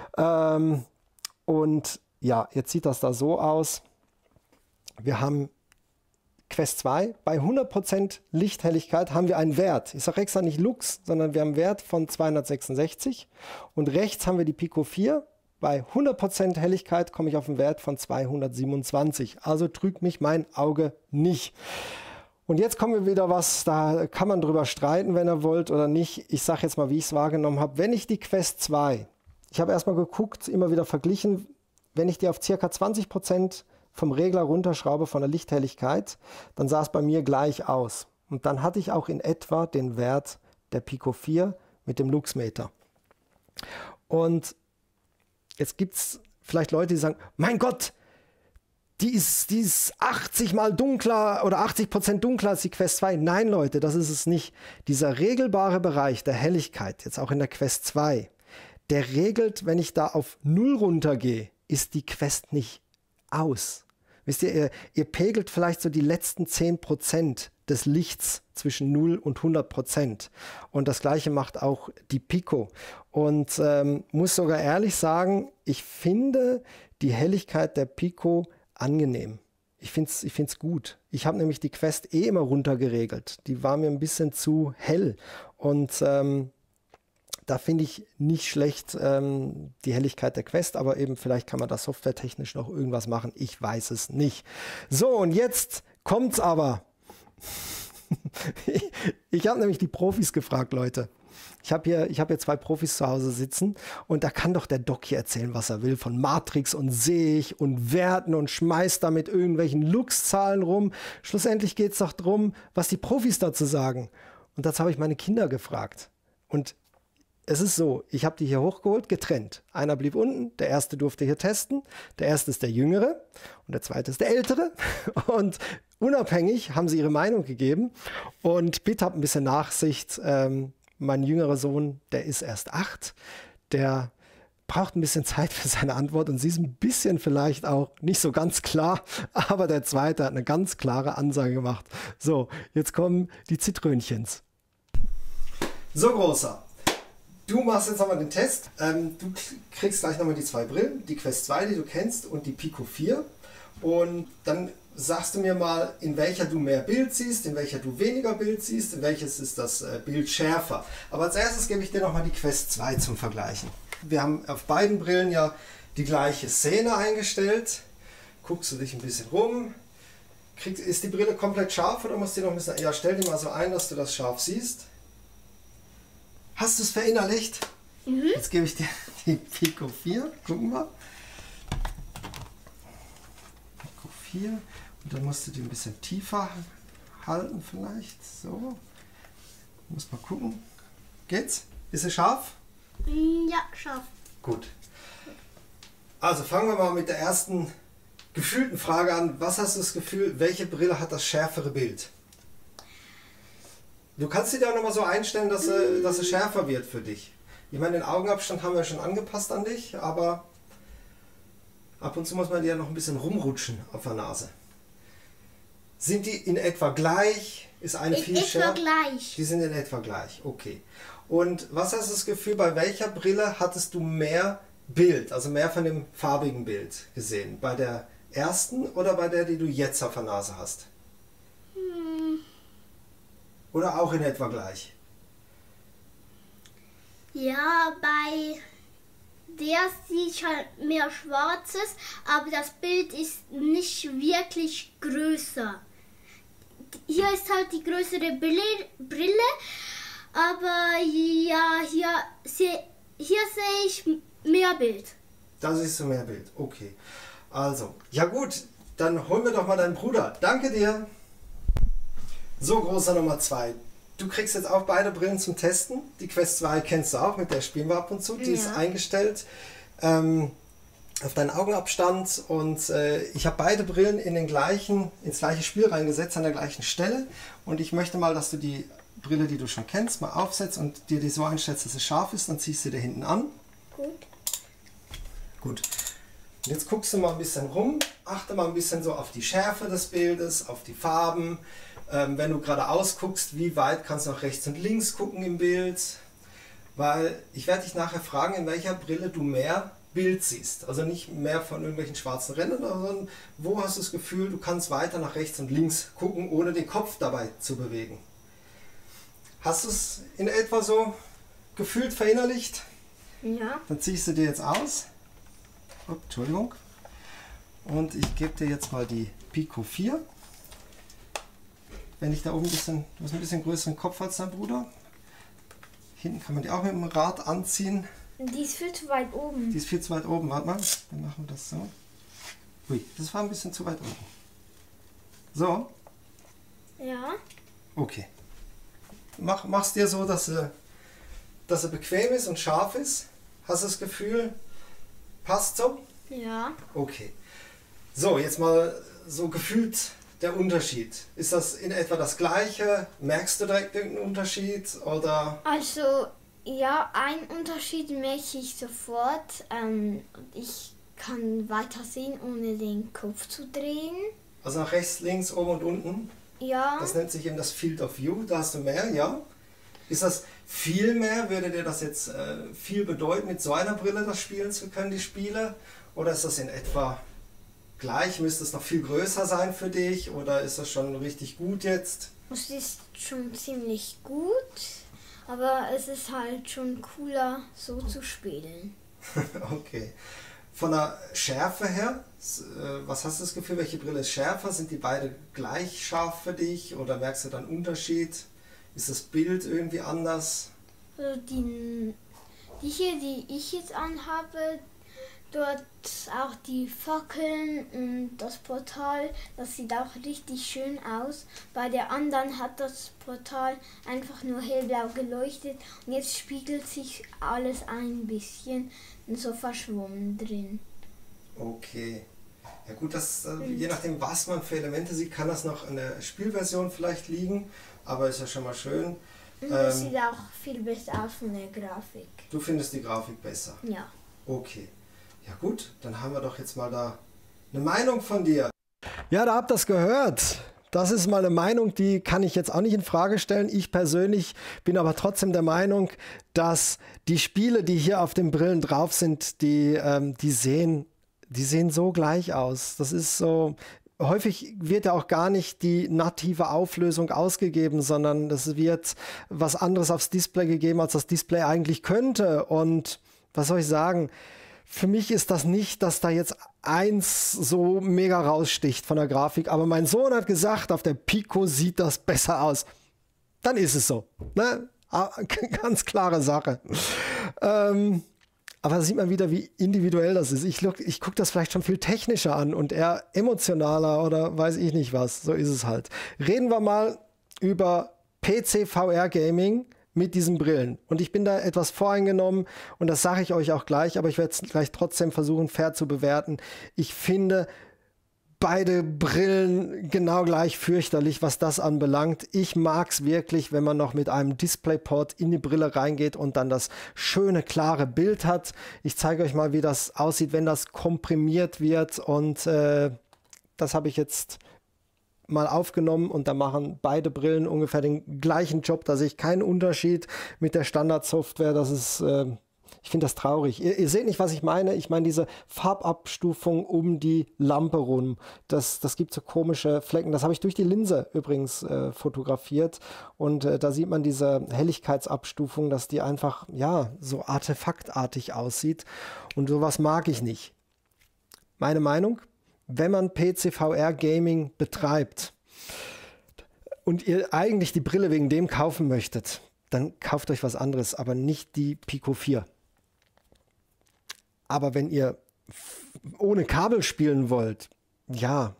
und ja, jetzt sieht das da so aus. Wir haben Quest 2, bei 100% Lichthelligkeit haben wir einen Wert. Ich sage extra nicht Lux, sondern wir haben einen Wert von 266. Und rechts haben wir die Pico 4. Bei 100% Helligkeit komme ich auf einen Wert von 227. Also trügt mich mein Auge nicht. Und jetzt kommen wir wieder was, da kann man drüber streiten, wenn ihr wollt oder nicht. Ich sage jetzt mal, wie ich es wahrgenommen habe. Wenn ich die Quest 2, ich habe erstmal geguckt, immer wieder verglichen, wenn ich die auf ca. 20% vom Regler runterschraube von der Lichthelligkeit, dann sah es bei mir gleich aus. Und dann hatte ich auch in etwa den Wert der Pico 4 mit dem Luxmeter. Und jetzt gibt es vielleicht Leute, die sagen, mein Gott, die ist 80 mal dunkler oder 80% dunkler als die Quest 2. Nein, Leute, das ist es nicht. Dieser regelbare Bereich der Helligkeit, jetzt auch in der Quest 2, der regelt, wenn ich da auf 0 runtergehe, ist die Quest nicht aus. Wisst ihr, ihr pegelt vielleicht so die letzten 10% des Lichts zwischen 0 und 100%. Und das Gleiche macht auch die Pico. Und muss sogar ehrlich sagen, ich finde die Helligkeit der Pico angenehm. Ich find's gut. Ich habe nämlich die Quest immer runtergeregelt. Die war mir ein bisschen zu hell. Und da finde ich nicht schlecht die Helligkeit der Quest, aber eben vielleicht kann man da softwaretechnisch noch irgendwas machen. Ich weiß es nicht. So, und jetzt kommt's aber. Ich habe nämlich die Profis gefragt, Leute. ich hab hier zwei Profis zu Hause sitzen und da kann doch der Doc hier erzählen, was er will, von Matrix und Sech und Werten und schmeißt da mit irgendwelchen Lux-Zahlen rum. Schlussendlich geht es doch darum, was die Profis dazu sagen. Und dazu habe ich meine Kinder gefragt. Und es ist so, ich habe die hier hochgeholt, getrennt. Einer blieb unten, der erste durfte hier testen. Der erste ist der Jüngere und der zweite ist der Ältere. Und unabhängig haben sie ihre Meinung gegeben. Und bitte habt ein bisschen Nachsicht. Mein jüngerer Sohn, der ist erst 8. Der braucht ein bisschen Zeit für seine Antwort und sie ist ein bisschen vielleicht auch nicht so ganz klar. Aber der zweite hat eine ganz klare Ansage gemacht. So, jetzt kommen die Zitrönchens. So, Großer. Du machst jetzt nochmal den Test. Du kriegst gleich nochmal die zwei Brillen, die Quest 2, die du kennst, und die Pico 4. Und dann sagst du mir mal, in welcher du mehr Bild siehst, in welcher du weniger Bild siehst, in welches ist das Bild schärfer. Aber als erstes gebe ich dir nochmal die Quest 2 zum Vergleichen. Wir haben auf beiden Brillen ja die gleiche Szene eingestellt. Guckst du dich ein bisschen rum. Ist die Brille komplett scharf oder musst du noch ein bisschen... Ja, stell dir mal so ein, dass du das scharf siehst. Hast du es verinnerlicht? Mhm. Jetzt gebe ich dir die Pico 4. Gucken wir. Pico 4. Und dann musst du die ein bisschen tiefer halten vielleicht. So. Muss mal gucken. Geht's? Ist sie scharf? Ja, scharf. Gut. Also fangen wir mal mit der ersten gefühlten Frage an. Was hast du das Gefühl, welche Brille hat das schärfere Bild? Du kannst dir ja auch nochmal so einstellen, dass sie schärfer wird für dich. Ich meine, den Augenabstand haben wir schon angepasst an dich, aber ab und zu muss man dir ja noch ein bisschen rumrutschen auf der Nase. Sind die in etwa gleich? Ist eine viel schärfer? In etwa gleich. Die sind in etwa gleich, okay. Und was hast du das Gefühl, bei welcher Brille hattest du mehr Bild, also mehr von dem farbigen Bild gesehen? Bei der ersten oder bei der, die du jetzt auf der Nase hast? Oder auch in etwa gleich? Ja, bei der sieht halt mehr Schwarzes, aber das Bild ist nicht wirklich größer. Hier ist halt die größere Brille, aber ja, hier sehe ich mehr Bild. Da siehst du mehr Bild, okay. Also, ja gut, dann holen wir doch mal deinen Bruder. Danke dir. So, Großer Nummer 2. Du kriegst jetzt auch beide Brillen zum Testen. Die Quest 2 kennst du auch, mit der spielen wir ab und zu. Die ist eingestellt auf deinen Augenabstand. Und ich habe beide Brillen ins gleiche Spiel reingesetzt, an der gleichen Stelle. Und ich möchte mal, dass du die Brille, die du schon kennst, mal aufsetzt und dir die so einstellst, dass sie scharf ist. Dann ziehst du dir hinten an. Gut. Gut. Und jetzt guckst du mal ein bisschen rum. Achte mal ein bisschen so auf die Schärfe des Bildes, auf die Farben. Wenn du geradeaus guckst, wie weit kannst du nach rechts und links gucken im Bild. Weil ich werde dich nachher fragen, in welcher Brille du mehr Bild siehst. Also nicht mehr von irgendwelchen schwarzen Rändern, sondern wo hast du das Gefühl, du kannst weiter nach rechts und links gucken, ohne den Kopf dabei zu bewegen. Hast du es in etwa so gefühlt verinnerlicht? Ja. Dann ziehst du dir jetzt aus. Oh, Entschuldigung. Und ich gebe dir jetzt mal die Pico 4. Wenn ich da oben du hast ein bisschen größeren Kopf als dein Bruder. Hinten kann man die auch mit dem Rad anziehen. Die ist viel zu weit oben. Die ist viel zu weit oben, warte mal. Dann machen wir das so. Ui, das war ein bisschen zu weit oben. So. Ja. Okay. Mach's dir so, dass sie bequem ist und scharf ist. Hast du das Gefühl, passt so? Ja. Okay. So, jetzt mal so gefühlt der Unterschied. Ist das in etwa das Gleiche? Merkst du direkt irgendeinen Unterschied? Oder? Also, ja, einen Unterschied merke ich sofort. Ich kann weiter sehen, ohne den Kopf zu drehen. Also nach rechts, links, oben und unten? Ja. Das nennt sich eben das Field of View. Da hast du mehr, ja? Ist das viel mehr? Würde dir das jetzt viel bedeuten, mit so einer Brille das spielen zu können, die Spiele? Oder ist das in etwa gleich? Müsste es noch viel größer sein für dich? Oder ist das schon richtig gut jetzt? Es ist schon ziemlich gut, aber es ist halt schon cooler, so zu spielen. Okay. Von der Schärfe her, was hast du das Gefühl, welche Brille ist schärfer? Sind die beide gleich scharf für dich oder merkst du dann einen Unterschied? Ist das Bild irgendwie anders? Also die hier, die ich jetzt anhabe, dort auch die Fackeln und das Portal, das sieht auch richtig schön aus. Bei der anderen hat das Portal einfach nur hellblau geleuchtet und jetzt spiegelt sich alles ein bisschen so verschwommen drin. Okay. Ja gut, je nachdem, was man für Elemente sieht, kann das noch in der Spielversion vielleicht liegen, aber ist ja schon mal schön. Und das sieht auch viel besser aus von der Grafik. Du findest die Grafik besser? Ja. Okay. Ja gut, dann haben wir doch jetzt mal da eine Meinung von dir. Ja, da habt ihr das gehört. Das ist mal eine Meinung, die kann ich jetzt auch nicht in Frage stellen. Ich persönlich bin aber trotzdem der Meinung, dass die Spiele, die hier auf den Brillen drauf sind, die sehen so gleich aus. Das ist so, häufig wird ja auch gar nicht die native Auflösung ausgegeben, sondern es wird was anderes aufs Display gegeben, als das Display eigentlich könnte. Und was soll ich sagen? Für mich ist das nicht, dass da jetzt eins so mega raussticht von der Grafik. Aber mein Sohn hat gesagt, auf der Pico sieht das besser aus. Dann ist es so. Ne? Ganz klare Sache. Aber da sieht man wieder, wie individuell das ist. Ich gucke das vielleicht schon viel technischer an und eher emotionaler oder weiß ich nicht was. So ist es halt. Reden wir mal über PC-VR-Gaming mit diesen Brillen. Und ich bin da etwas voreingenommen und das sage ich euch auch gleich, aber ich werde es gleich trotzdem versuchen, fair zu bewerten. Ich finde beide Brillen genau gleich fürchterlich, was das anbelangt. Ich mag es wirklich, wenn man noch mit einem DisplayPort in die Brille reingeht und dann das schöne, klare Bild hat. Ich zeige euch mal, wie das aussieht, wenn das komprimiert wird und das habe ich jetzt mal aufgenommen und da machen beide Brillen ungefähr den gleichen Job. Da sehe ich keinen Unterschied mit der Standardsoftware. Das ist, ich finde das traurig. Ihr seht nicht, was ich meine. Ich meine diese Farbabstufung um die Lampe rum. Das gibt so komische Flecken. Das habe ich durch die Linse übrigens fotografiert. Und da sieht man diese Helligkeitsabstufung, dass die einfach, ja, so artefaktartig aussieht. Und sowas mag ich nicht. Meine Meinung? Wenn man PC-VR-Gaming betreibt und ihr eigentlich die Brille wegen dem kaufen möchtet, dann kauft euch was anderes, aber nicht die Pico 4. Aber wenn ihr ohne Kabel spielen wollt, ja,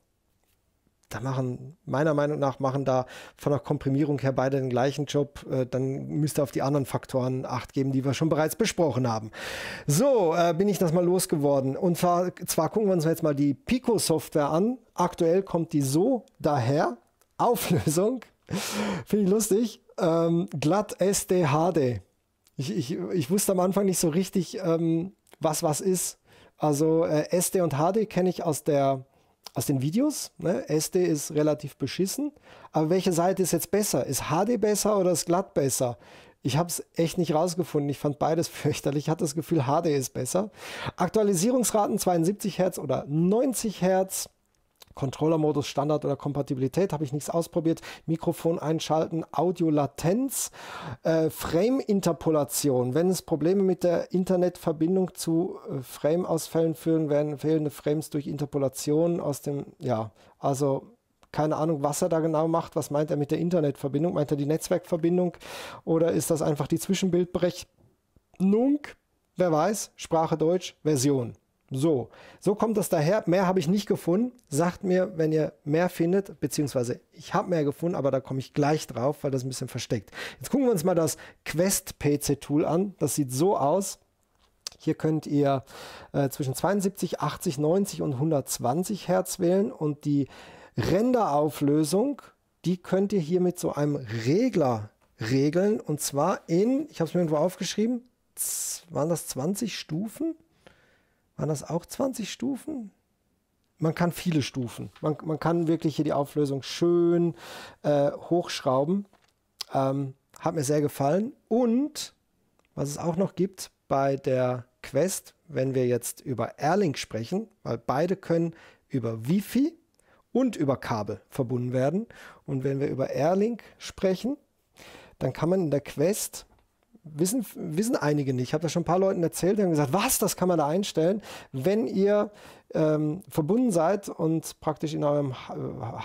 da meiner Meinung nach machen da von der Komprimierung her beide den gleichen Job. Dann müsst ihr auf die anderen Faktoren Acht geben, die wir schon bereits besprochen haben. So, bin ich das mal losgeworden. Und zwar gucken wir uns jetzt mal die Pico-Software an. Aktuell kommt die so daher. Auflösung, finde ich lustig. Glatt SD HD. Ich wusste am Anfang nicht so richtig, was ist. Also SD und HD kenne ich aus den Videos, ne? SD ist relativ beschissen, aber welche Seite ist jetzt besser? Ist HD besser oder ist glatt besser? Ich habe es echt nicht rausgefunden. Ich fand beides fürchterlich. Ich hatte das Gefühl, HD ist besser. Aktualisierungsraten 72 Hertz oder 90 Hertz. Controller-Modus, Standard oder Kompatibilität, habe ich nichts ausprobiert. Mikrofon einschalten, Audio-Latenz, Frame-Interpolation. Wenn es Probleme mit der Internetverbindung zu Frame-Ausfällen führen, werden fehlende Frames durch Interpolation aus dem, ja, also keine Ahnung, was er da genau macht. Was meint er mit der Internetverbindung? Meint er die Netzwerkverbindung oder ist das einfach die Zwischenbildberechnung? Wer weiß, Sprache Deutsch, Version. So kommt das daher. Mehr habe ich nicht gefunden. Sagt mir, wenn ihr mehr findet, beziehungsweise ich habe mehr gefunden, aber da komme ich gleich drauf, weil das ein bisschen versteckt. Jetzt gucken wir uns mal das Quest PC Tool an. Das sieht so aus. Hier könnt ihr zwischen 72, 80, 90 und 120 Hertz wählen und die Renderauflösung, die könnt ihr hier mit so einem Regler regeln und zwar ich habe es mir irgendwo aufgeschrieben, waren das 20 Stufen? Waren das auch 20 Stufen? Man kann viele Stufen. Man kann wirklich hier die Auflösung schön hochschrauben. Hat mir sehr gefallen. Und was es auch noch gibt bei der Quest, wenn wir jetzt über Airlink sprechen, weil beide können über Wi-Fi und über Kabel verbunden werden. Und wenn wir über Airlink sprechen, dann kann man in der Quest wissen einige nicht. Ich habe das schon ein paar Leuten erzählt, die haben gesagt, was, das kann man da einstellen. Wenn ihr verbunden seid und praktisch in eurem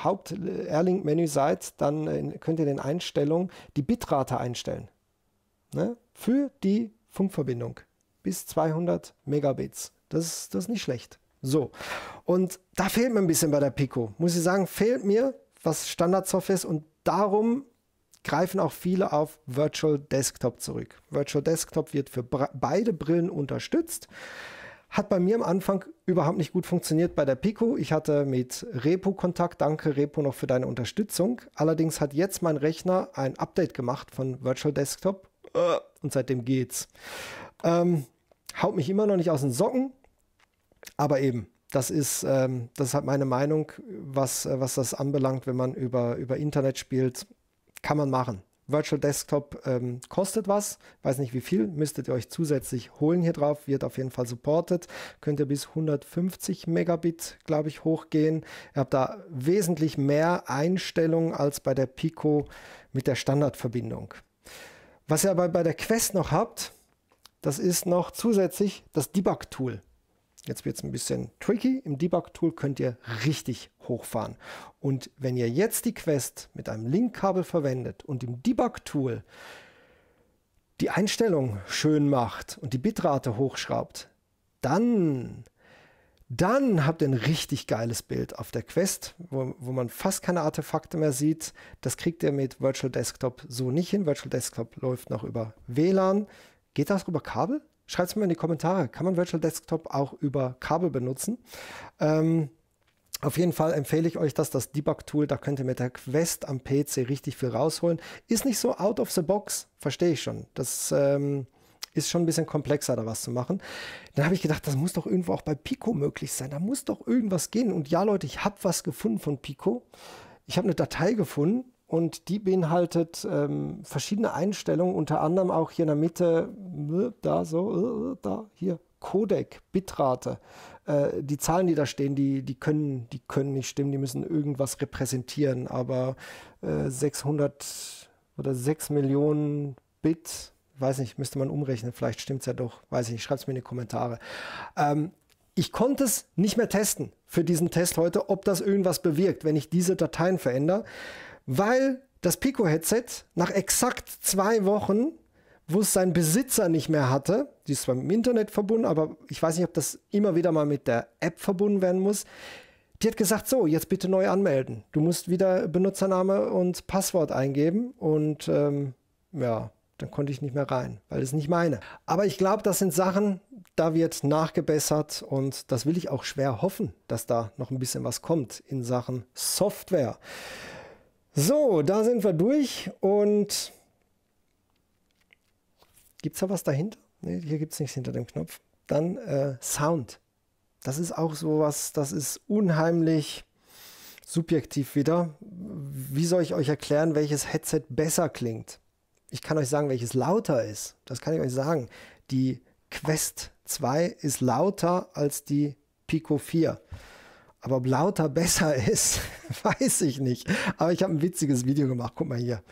Haupt-Airlink-Menü seid, dann könnt ihr den Einstellungen die Bitrate einstellen. ne, für die Funkverbindung. Bis 200 Megabits. Das ist nicht schlecht. So, und da fehlt mir ein bisschen bei der Pico. Muss ich sagen, fehlt mir, was Standardsoftware ist, und darum greifen auch viele auf Virtual Desktop zurück. Virtual Desktop wird für beide Brillen unterstützt. Hat bei mir am Anfang überhaupt nicht gut funktioniert bei der Pico. Ich hatte mit Repo Kontakt. Danke, Repo, noch für deine Unterstützung. Allerdings hat jetzt mein Rechner ein Update gemacht von Virtual Desktop und seitdem geht's. Haut mich immer noch nicht aus den Socken, aber eben, das ist halt meine Meinung, was das anbelangt, wenn man über Internet spielt, kann man machen. Virtual Desktop kostet was, weiß nicht wie viel, müsstet ihr euch zusätzlich holen hier drauf, wird auf jeden Fall supported, könnt ihr bis 150 Megabit, glaube ich, hochgehen. Ihr habt da wesentlich mehr Einstellungen als bei der Pico mit der Standardverbindung. Was ihr aber bei der Quest noch habt, das ist noch zusätzlich das Debug-Tool. Jetzt wird es ein bisschen tricky. Im Debug-Tool könnt ihr richtig hochfahren. Und wenn ihr jetzt die Quest mit einem Link-Kabel verwendet und im Debug-Tool die Einstellung schön macht und die Bitrate hochschraubt, dann habt ihr ein richtig geiles Bild auf der Quest, wo man fast keine Artefakte mehr sieht. Das kriegt ihr mit Virtual Desktop so nicht hin. Virtual Desktop läuft noch über WLAN. Geht das über Kabel? Schreibt es mir in die Kommentare. Kann man Virtual Desktop auch über Kabel benutzen? Auf jeden Fall empfehle ich euch das Debug-Tool. Da könnt ihr mit der Quest am PC richtig viel rausholen. Ist nicht so out of the box, verstehe ich schon. Das ist schon ein bisschen komplexer, da was zu machen. Dann habe ich gedacht, das muss doch irgendwo auch bei Pico möglich sein. Da muss doch irgendwas gehen. Und ja, Leute, ich habe was gefunden von Pico. Ich habe eine Datei gefunden. Und die beinhaltet verschiedene Einstellungen, unter anderem auch hier in der Mitte, hier, Codec, Bitrate. Die Zahlen, die da stehen, die können nicht stimmen, die müssen irgendwas repräsentieren, aber 600 oder 6 Millionen Bit, weiß nicht, müsste man umrechnen, vielleicht stimmt es ja doch, weiß ich nicht, schreibt es mir in die Kommentare. Ich konnte es nicht mehr testen für diesen Test heute, ob das irgendwas bewirkt, wenn ich diese Dateien verändere. Weil das Pico-Headset nach exakt 2 Wochen, wo es seinen Besitzer nicht mehr hatte, die ist zwar mit dem Internet verbunden, aber ich weiß nicht, ob das immer wieder mal mit der App verbunden werden muss, die hat gesagt, so, jetzt bitte neu anmelden. Du musst wieder Benutzername und Passwort eingeben und ja, dann konnte ich nicht mehr rein, weil es nicht meine. Aber ich glaube, das sind Sachen, da wird nachgebessert und das will ich auch schwer hoffen, dass da noch ein bisschen was kommt in Sachen Software. So, da sind wir durch und gibt es da was dahinter? Ne, hier gibt es nichts hinter dem Knopf. Dann Sound. Das ist auch sowas, das ist unheimlich subjektiv wieder. Wie soll ich euch erklären, welches Headset besser klingt? Ich kann euch sagen, welches lauter ist. Das kann ich euch sagen. Die Quest 2 ist lauter als die Pico 4. Aber ob lauter besser ist, weiß ich nicht. Aber ich habe ein witziges Video gemacht. Guck mal hier.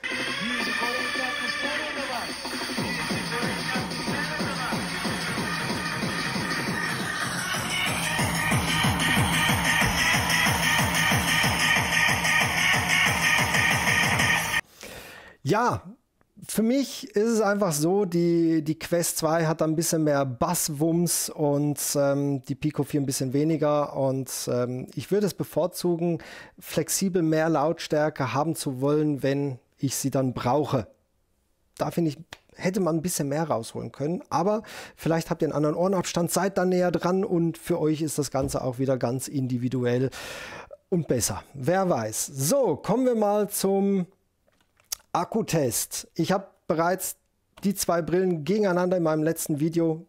Ja, für mich ist es einfach so, die Quest 2 hat ein bisschen mehr Basswumms und die Pico 4 ein bisschen weniger. Und ich würde es bevorzugen, flexibel mehr Lautstärke haben zu wollen, wenn ich sie dann brauche. Da finde ich, hätte man ein bisschen mehr rausholen können. Aber vielleicht habt ihr einen anderen Ohrenabstand, seid da näher dran und für euch ist das Ganze auch wieder ganz individuell und besser. Wer weiß. So, kommen wir mal zum Akkutest. Ich habe bereits die 2 Brillen gegeneinander in meinem letzten Video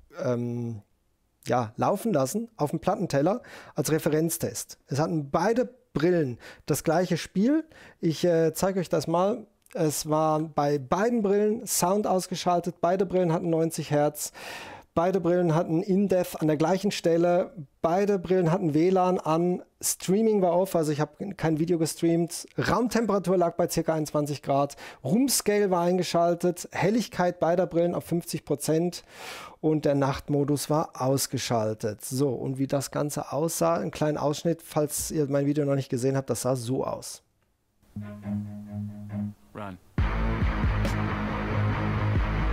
laufen lassen auf dem Plattenteller als Referenztest. Es hatten beide Brillen das gleiche Spiel. Ich zeige euch das mal. Es war bei beiden Brillen Sound ausgeschaltet. Beide Brillen hatten 90 Hertz. Beide Brillen hatten In-Depth an der gleichen Stelle. Beide Brillen hatten WLAN an. Streaming war auf, also ich habe kein Video gestreamt. Raumtemperatur lag bei ca. 21 Grad. Room Scale war eingeschaltet. Helligkeit beider Brillen auf 50% und der Nachtmodus war ausgeschaltet. So, und wie das Ganze aussah, einen kleinen Ausschnitt, falls ihr mein Video noch nicht gesehen habt, das sah so aus. Run.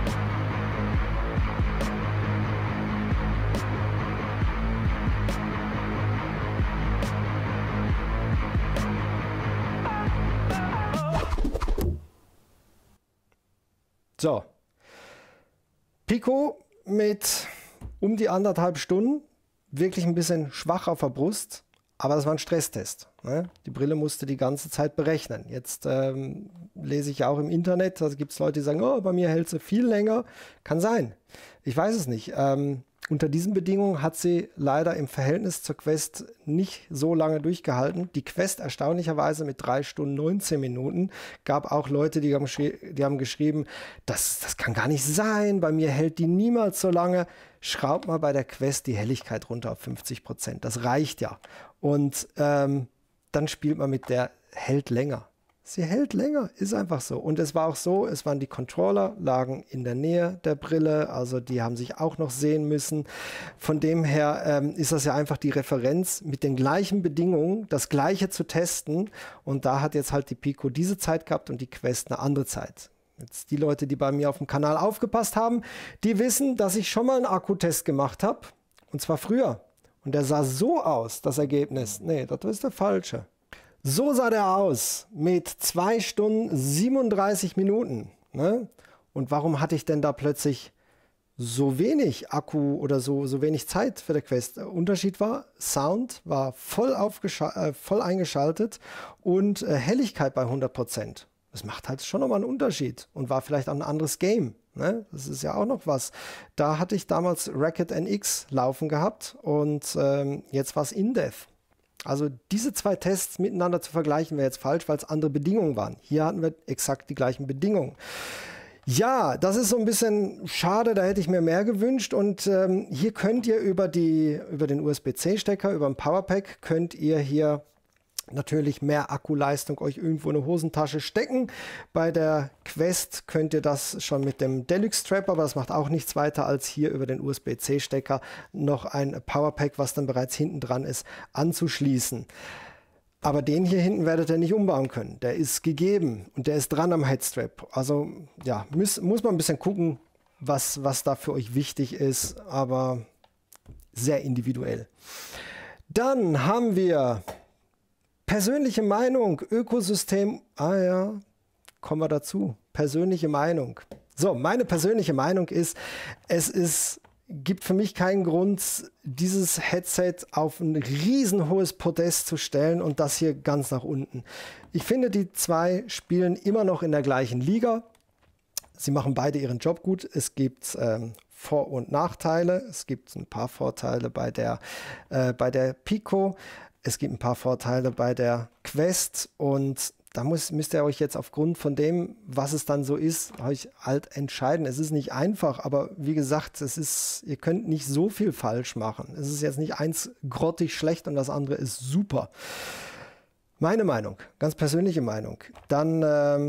So. Pico mit um die 1,5 Stunden. Wirklich ein bisschen schwach auf der Brust. Aber das war ein Stresstest. Ne? Die Brille musste die ganze Zeit berechnen. Jetzt lese ich ja auch im Internet, da gibt es Leute, die sagen, oh, bei mir hält sie viel länger. Kann sein. Ich weiß es nicht. Unter diesen Bedingungen hat sie leider im Verhältnis zur Quest nicht so lange durchgehalten. Die Quest erstaunlicherweise mit 3 Stunden 19 Minuten. Gab auch Leute, die haben geschrieben, das kann gar nicht sein, bei mir hält die niemals so lange. Schraubt mal bei der Quest die Helligkeit runter auf 50%. Das reicht ja. Und dann spielt man mit der, hält länger. Sie hält länger, ist einfach so. Und es war auch so, es waren die Controller, lagen in der Nähe der Brille, also die haben sich auch noch sehen müssen. Von dem her ist das ja einfach die Referenz, mit den gleichen Bedingungen das Gleiche zu testen. Und da hat jetzt halt die Pico diese Zeit gehabt und die Quest eine andere Zeit. Jetzt die Leute, die bei mir auf dem Kanal aufgepasst haben, die wissen, dass ich schon mal einen Akkutest gemacht habe. Und zwar früher. Und der sah so aus, das Ergebnis. Nee, das ist der falsche. So sah der aus mit 2 Stunden 37 Minuten. Ne? Und warum hatte ich denn da plötzlich so wenig Akku oder so wenig Zeit für die Quest? Der Unterschied war, Sound war voll eingeschaltet und Helligkeit bei 100%. Das macht halt schon nochmal einen Unterschied und war vielleicht auch ein anderes Game. Ne? Das ist ja auch noch was. Da hatte ich damals Racket NX laufen gehabt und jetzt war es InDev. Also diese 2 Tests miteinander zu vergleichen wäre jetzt falsch, weil es andere Bedingungen waren. Hier hatten wir exakt die gleichen Bedingungen. Ja, das ist so ein bisschen schade, da hätte ich mir mehr gewünscht. Und hier könnt ihr über den USB-C-Stecker, über ein Powerpack, könnt ihr hier natürlich mehr Akkuleistung euch irgendwo in eine Hosentasche stecken. Bei der Quest könnt ihr das schon mit dem Deluxe Strap, aber das macht auch nichts weiter als hier über den USB-C-Stecker noch ein Powerpack, was dann bereits hinten dran ist, anzuschließen. Aber den hier hinten werdet ihr nicht umbauen können. Der ist gegeben und der ist dran am Headstrap. Also ja, muss man ein bisschen gucken, was da für euch wichtig ist, aber sehr individuell. Dann haben wir persönliche Meinung, Ökosystem, kommen wir dazu. Persönliche Meinung. So, meine persönliche Meinung ist, gibt für mich keinen Grund, dieses Headset auf ein riesenhohes Podest zu stellen und das hier ganz nach unten. Ich finde, die 2 spielen immer noch in der gleichen Liga. Sie machen beide ihren Job gut. Es gibt Vor- und Nachteile. Es gibt ein paar Vorteile bei der Pico. Es gibt ein paar Vorteile bei der Quest und da müsst ihr euch jetzt aufgrund von dem, was es dann so ist, euch halt entscheiden. Es ist nicht einfach, aber wie gesagt, ihr könnt nicht so viel falsch machen. Es ist jetzt nicht eins grottig schlecht und das andere ist super. Meine Meinung, ganz persönliche Meinung. Dann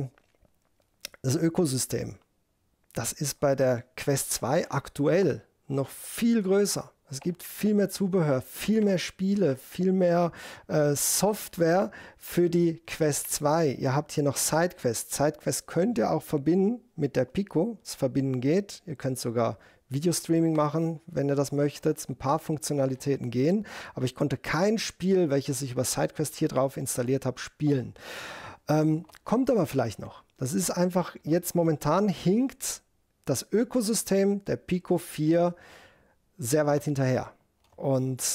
das Ökosystem. Das ist bei der Quest 2 aktuell noch viel größer. Es gibt viel mehr Zubehör, viel mehr Spiele, viel mehr Software für die Quest 2. Ihr habt hier noch SideQuest. SideQuest könnt ihr auch verbinden mit der Pico. Das Verbinden geht. Ihr könnt sogar Videostreaming machen, wenn ihr das möchtet. Ein paar Funktionalitäten gehen. Aber ich konnte kein Spiel, welches ich über SideQuest hier drauf installiert habe, spielen. Kommt aber vielleicht noch. Das ist einfach, jetzt momentan hinkt das Ökosystem der Pico 4 sehr weit hinterher. Und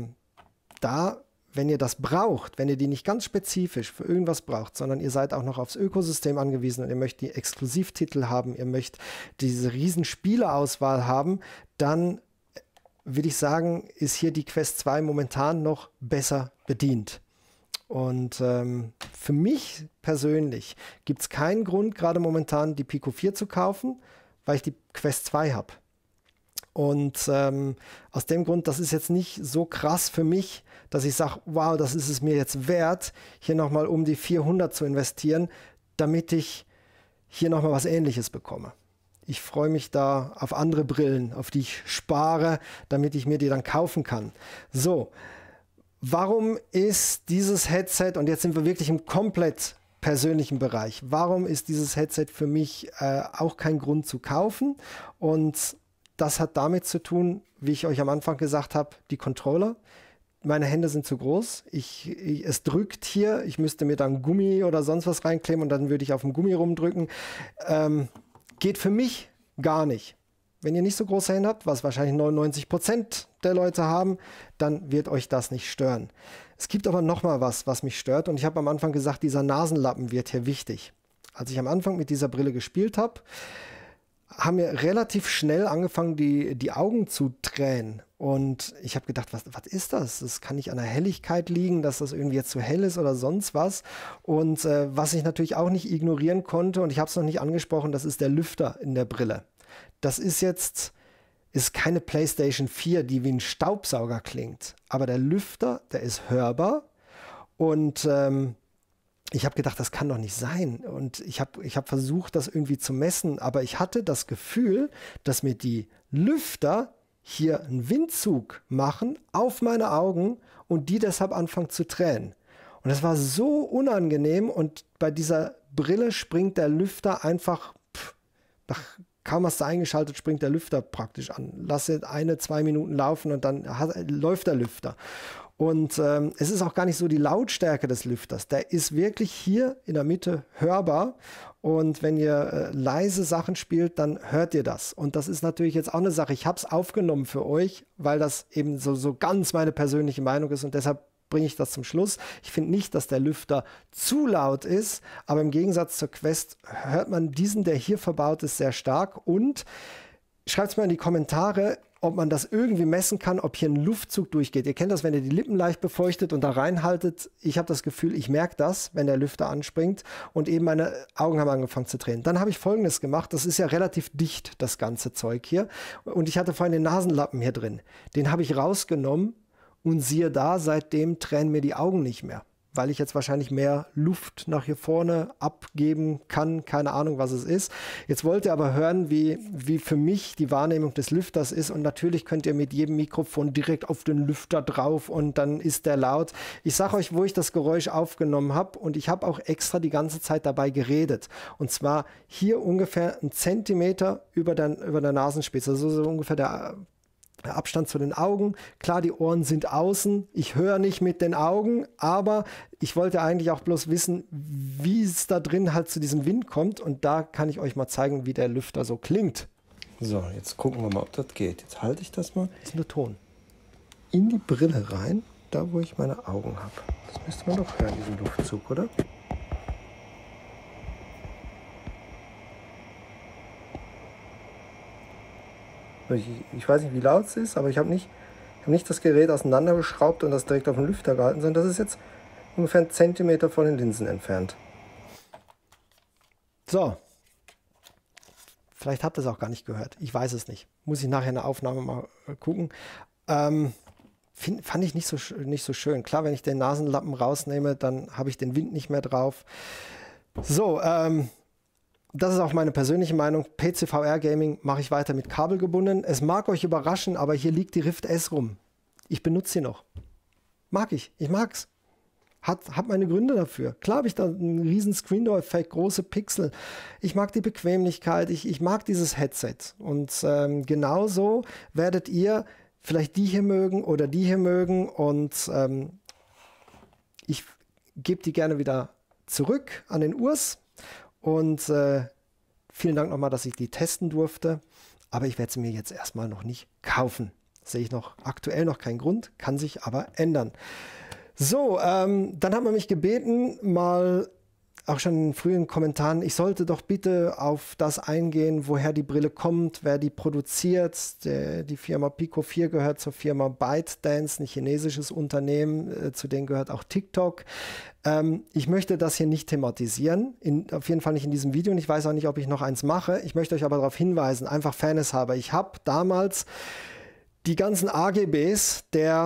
wenn ihr das braucht, wenn ihr die nicht ganz spezifisch für irgendwas braucht, sondern ihr seid auch noch aufs Ökosystem angewiesen und ihr möchtet die Exklusivtitel haben, ihr möchtet diese riesen Spieleauswahl haben, dann würde ich sagen, ist hier die Quest 2 momentan noch besser bedient. Und für mich persönlich gibt es keinen Grund, gerade momentan die Pico 4 zu kaufen, weil ich die Quest 2 habe. Und aus dem Grund, das ist jetzt nicht so krass für mich, dass ich sage, wow, das ist es mir jetzt wert, hier nochmal um die 400 zu investieren, damit ich hier nochmal was Ähnliches bekomme. Ich freue mich da auf andere Brillen, auf die ich spare, damit ich mir die dann kaufen kann. So, warum ist dieses Headset, und jetzt sind wir wirklich im komplett persönlichen Bereich, warum ist dieses Headset für mich auch kein Grund zu kaufen? Und das hat damit zu tun, wie ich euch am Anfang gesagt habe, die Controller. Meine Hände sind zu groß. Es drückt hier. Ich müsste mir dann Gummi oder sonst was reinkleben und dann würde ich auf dem Gummi rumdrücken. Geht für mich gar nicht. Wenn ihr nicht so große Hände habt, was wahrscheinlich 99% der Leute haben, dann wird euch das nicht stören. Es gibt aber noch mal was mich stört. Und ich habe am Anfang gesagt, dieser Nasenlappen wird hier wichtig. Als ich am Anfang mit dieser Brille gespielt habe, haben mir relativ schnell angefangen, die Augen zu tränen. Und ich habe gedacht, was ist das? Das kann nicht an der Helligkeit liegen, dass das irgendwie jetzt zu hell ist oder sonst was. Und was ich natürlich auch nicht ignorieren konnte, und ich habe es noch nicht angesprochen, das ist der Lüfter in der Brille. Das ist keine PlayStation 4, die wie ein Staubsauger klingt. Aber der Lüfter, der ist hörbar. Und ich habe gedacht, das kann doch nicht sein. Und ich hab versucht, das irgendwie zu messen. Aber ich hatte das Gefühl, dass mir die Lüfter hier einen Windzug machen auf meine Augen und die deshalb anfangen zu tränen. Und das war so unangenehm. Und bei dieser Brille springt der Lüfter einfach, kaum hast du eingeschaltet, springt der Lüfter praktisch an. Lasse 1-2 Minuten laufen und dann läuft der Lüfter. Und es ist auch gar nicht so die Lautstärke des Lüfters. Der ist wirklich hier in der Mitte hörbar. Und wenn ihr leise Sachen spielt, dann hört ihr das. Und das ist natürlich jetzt auch eine Sache. Ich habe es aufgenommen für euch, weil das eben so ganz meine persönliche Meinung ist. Und deshalb bringe ich das zum Schluss. Ich finde nicht, dass der Lüfter zu laut ist, aber im Gegensatz zur Quest hört man diesen, der hier verbaut ist, sehr stark. Und schreibt es mal in die Kommentare, ob man das irgendwie messen kann, ob hier ein Luftzug durchgeht. Ihr kennt das, wenn ihr die Lippen leicht befeuchtet und da reinhaltet. Ich habe das Gefühl, ich merke das, wenn der Lüfter anspringt und eben meine Augen haben angefangen zu tränen. Dann habe ich Folgendes gemacht. Das ist ja relativ dicht, das ganze Zeug hier. Und ich hatte vorhin den Nasenlappen hier drin. Den habe ich rausgenommen. Und siehe da, seitdem tränen mir die Augen nicht mehr, weil ich jetzt wahrscheinlich mehr Luft nach hier vorne abgeben kann. Keine Ahnung, was es ist. Jetzt wollt ihr aber hören, wie für mich die Wahrnehmung des Lüfters ist. Und natürlich könnt ihr mit jedem Mikrofon direkt auf den Lüfter drauf und dann ist der laut. Ich sage euch, wo ich das Geräusch aufgenommen habe. Und ich habe auch extra die ganze Zeit dabei geredet. Und zwar hier ungefähr 1 Zentimeter über der Nasenspitze. Also so ungefähr der Abstand zu den Augen. Klar, die Ohren sind außen. Ich höre nicht mit den Augen, aber ich wollte eigentlich auch bloß wissen, wie es da drin halt zu diesem Wind kommt. Und da kann ich euch mal zeigen, wie der Lüfter so klingt. So, jetzt gucken wir mal, ob das geht. Jetzt halte ich das mal. Das ist nur Ton. In die Brille rein, da wo ich meine Augen habe. Das müsste man doch hören, diesen Luftzug, oder? Ich weiß nicht, wie laut es ist, aber ich habe nicht das Gerät auseinandergeschraubt und das direkt auf den Lüfter gehalten, sondern das ist jetzt ungefähr 1 Zentimeter von den Linsen entfernt. So. Vielleicht habt ihr es auch gar nicht gehört. Ich weiß es nicht. Muss ich nachher in der Aufnahme mal gucken. Fand ich nicht so schön. Klar, wenn ich den Nasenlappen rausnehme, dann habe ich den Wind nicht mehr drauf. So, das ist auch meine persönliche Meinung. PC-VR Gaming mache ich weiter mit Kabel gebunden. Es mag euch überraschen, aber hier liegt die Rift S rum. Ich benutze sie noch. Mag ich. Ich mag's. Hat meine Gründe dafür. Klar habe ich da einen riesen Screen-Door-Effekt, große Pixel. Ich mag die Bequemlichkeit. Ich mag dieses Headset. Und genauso werdet ihr vielleicht die hier mögen oder die hier mögen. Und ich gebe die gerne wieder zurück an den Urs. Und vielen Dank nochmal, dass ich die testen durfte. Aber ich werde sie mir jetzt erstmal noch nicht kaufen. Sehe ich aktuell noch keinen Grund, kann sich aber ändern. So, dann hat man mich gebeten, mal auch schon in frühen Kommentaren, ich sollte doch bitte auf das eingehen, woher die Brille kommt, wer die produziert. Die Firma Pico 4 gehört zur Firma ByteDance, ein chinesisches Unternehmen, zu denen gehört auch TikTok. Ich möchte das hier nicht thematisieren, auf jeden Fall nicht in diesem Video und ich weiß auch nicht, ob ich noch eins mache. Ich möchte euch aber darauf hinweisen, einfach fairnesshalber. Ich habe damals die ganzen AGBs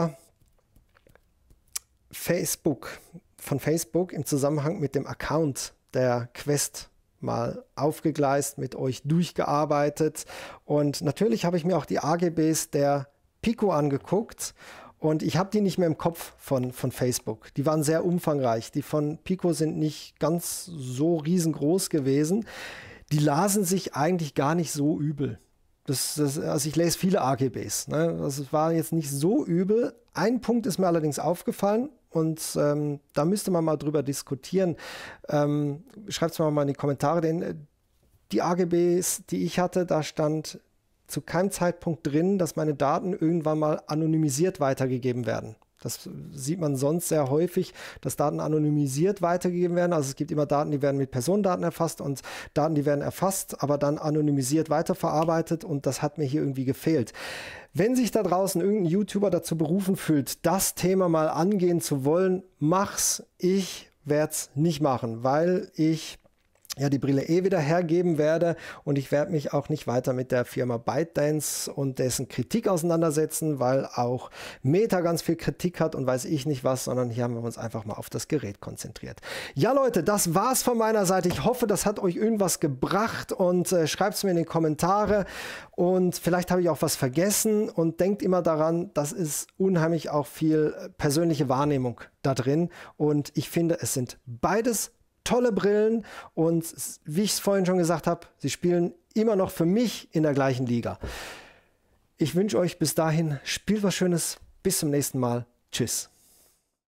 von Facebook im Zusammenhang mit dem Account der Quest mal aufgegleist, mit euch durchgearbeitet und natürlich habe ich mir auch die AGBs der Pico angeguckt und ich habe die nicht mehr im Kopf von Facebook. Die waren sehr umfangreich. Die von Pico sind nicht ganz so riesengroß gewesen. Die lasen sich eigentlich gar nicht so übel. Also ich lese viele AGBs. Ne? Das war jetzt nicht so übel. Ein Punkt ist mir allerdings aufgefallen und da müsste man mal drüber diskutieren. Schreibt es mal in die Kommentare. die AGBs, die ich hatte, da stand zu keinem Zeitpunkt drin, dass meine Daten irgendwann mal anonymisiert weitergegeben werden. Das sieht man sonst sehr häufig, dass Daten anonymisiert weitergegeben werden. Also es gibt immer Daten, die werden mit Personendaten erfasst und Daten, die werden erfasst, aber dann anonymisiert weiterverarbeitet und das hat mir hier irgendwie gefehlt. Wenn sich da draußen irgendein YouTuber dazu berufen fühlt, das Thema mal angehen zu wollen, mach's. Ich werde es nicht machen, weil ich ja die Brille wieder hergeben werde und ich werde mich auch nicht weiter mit der Firma ByteDance und dessen Kritik auseinandersetzen, weil auch Meta ganz viel Kritik hat und weiß ich nicht was, sondern hier haben wir uns einfach mal auf das Gerät konzentriert. Ja Leute, das war's von meiner Seite. Ich hoffe, das hat euch irgendwas gebracht und schreibt es mir in die Kommentare und vielleicht habe ich auch was vergessen und denkt immer daran, das ist unheimlich auch viel persönliche Wahrnehmung da drin und ich finde, es sind beides tolle Brillen und wie ich es vorhin schon gesagt habe, sie spielen immer noch für mich in der gleichen Liga. Ich wünsche euch bis dahin, spielt was Schönes, bis zum nächsten Mal. Tschüss.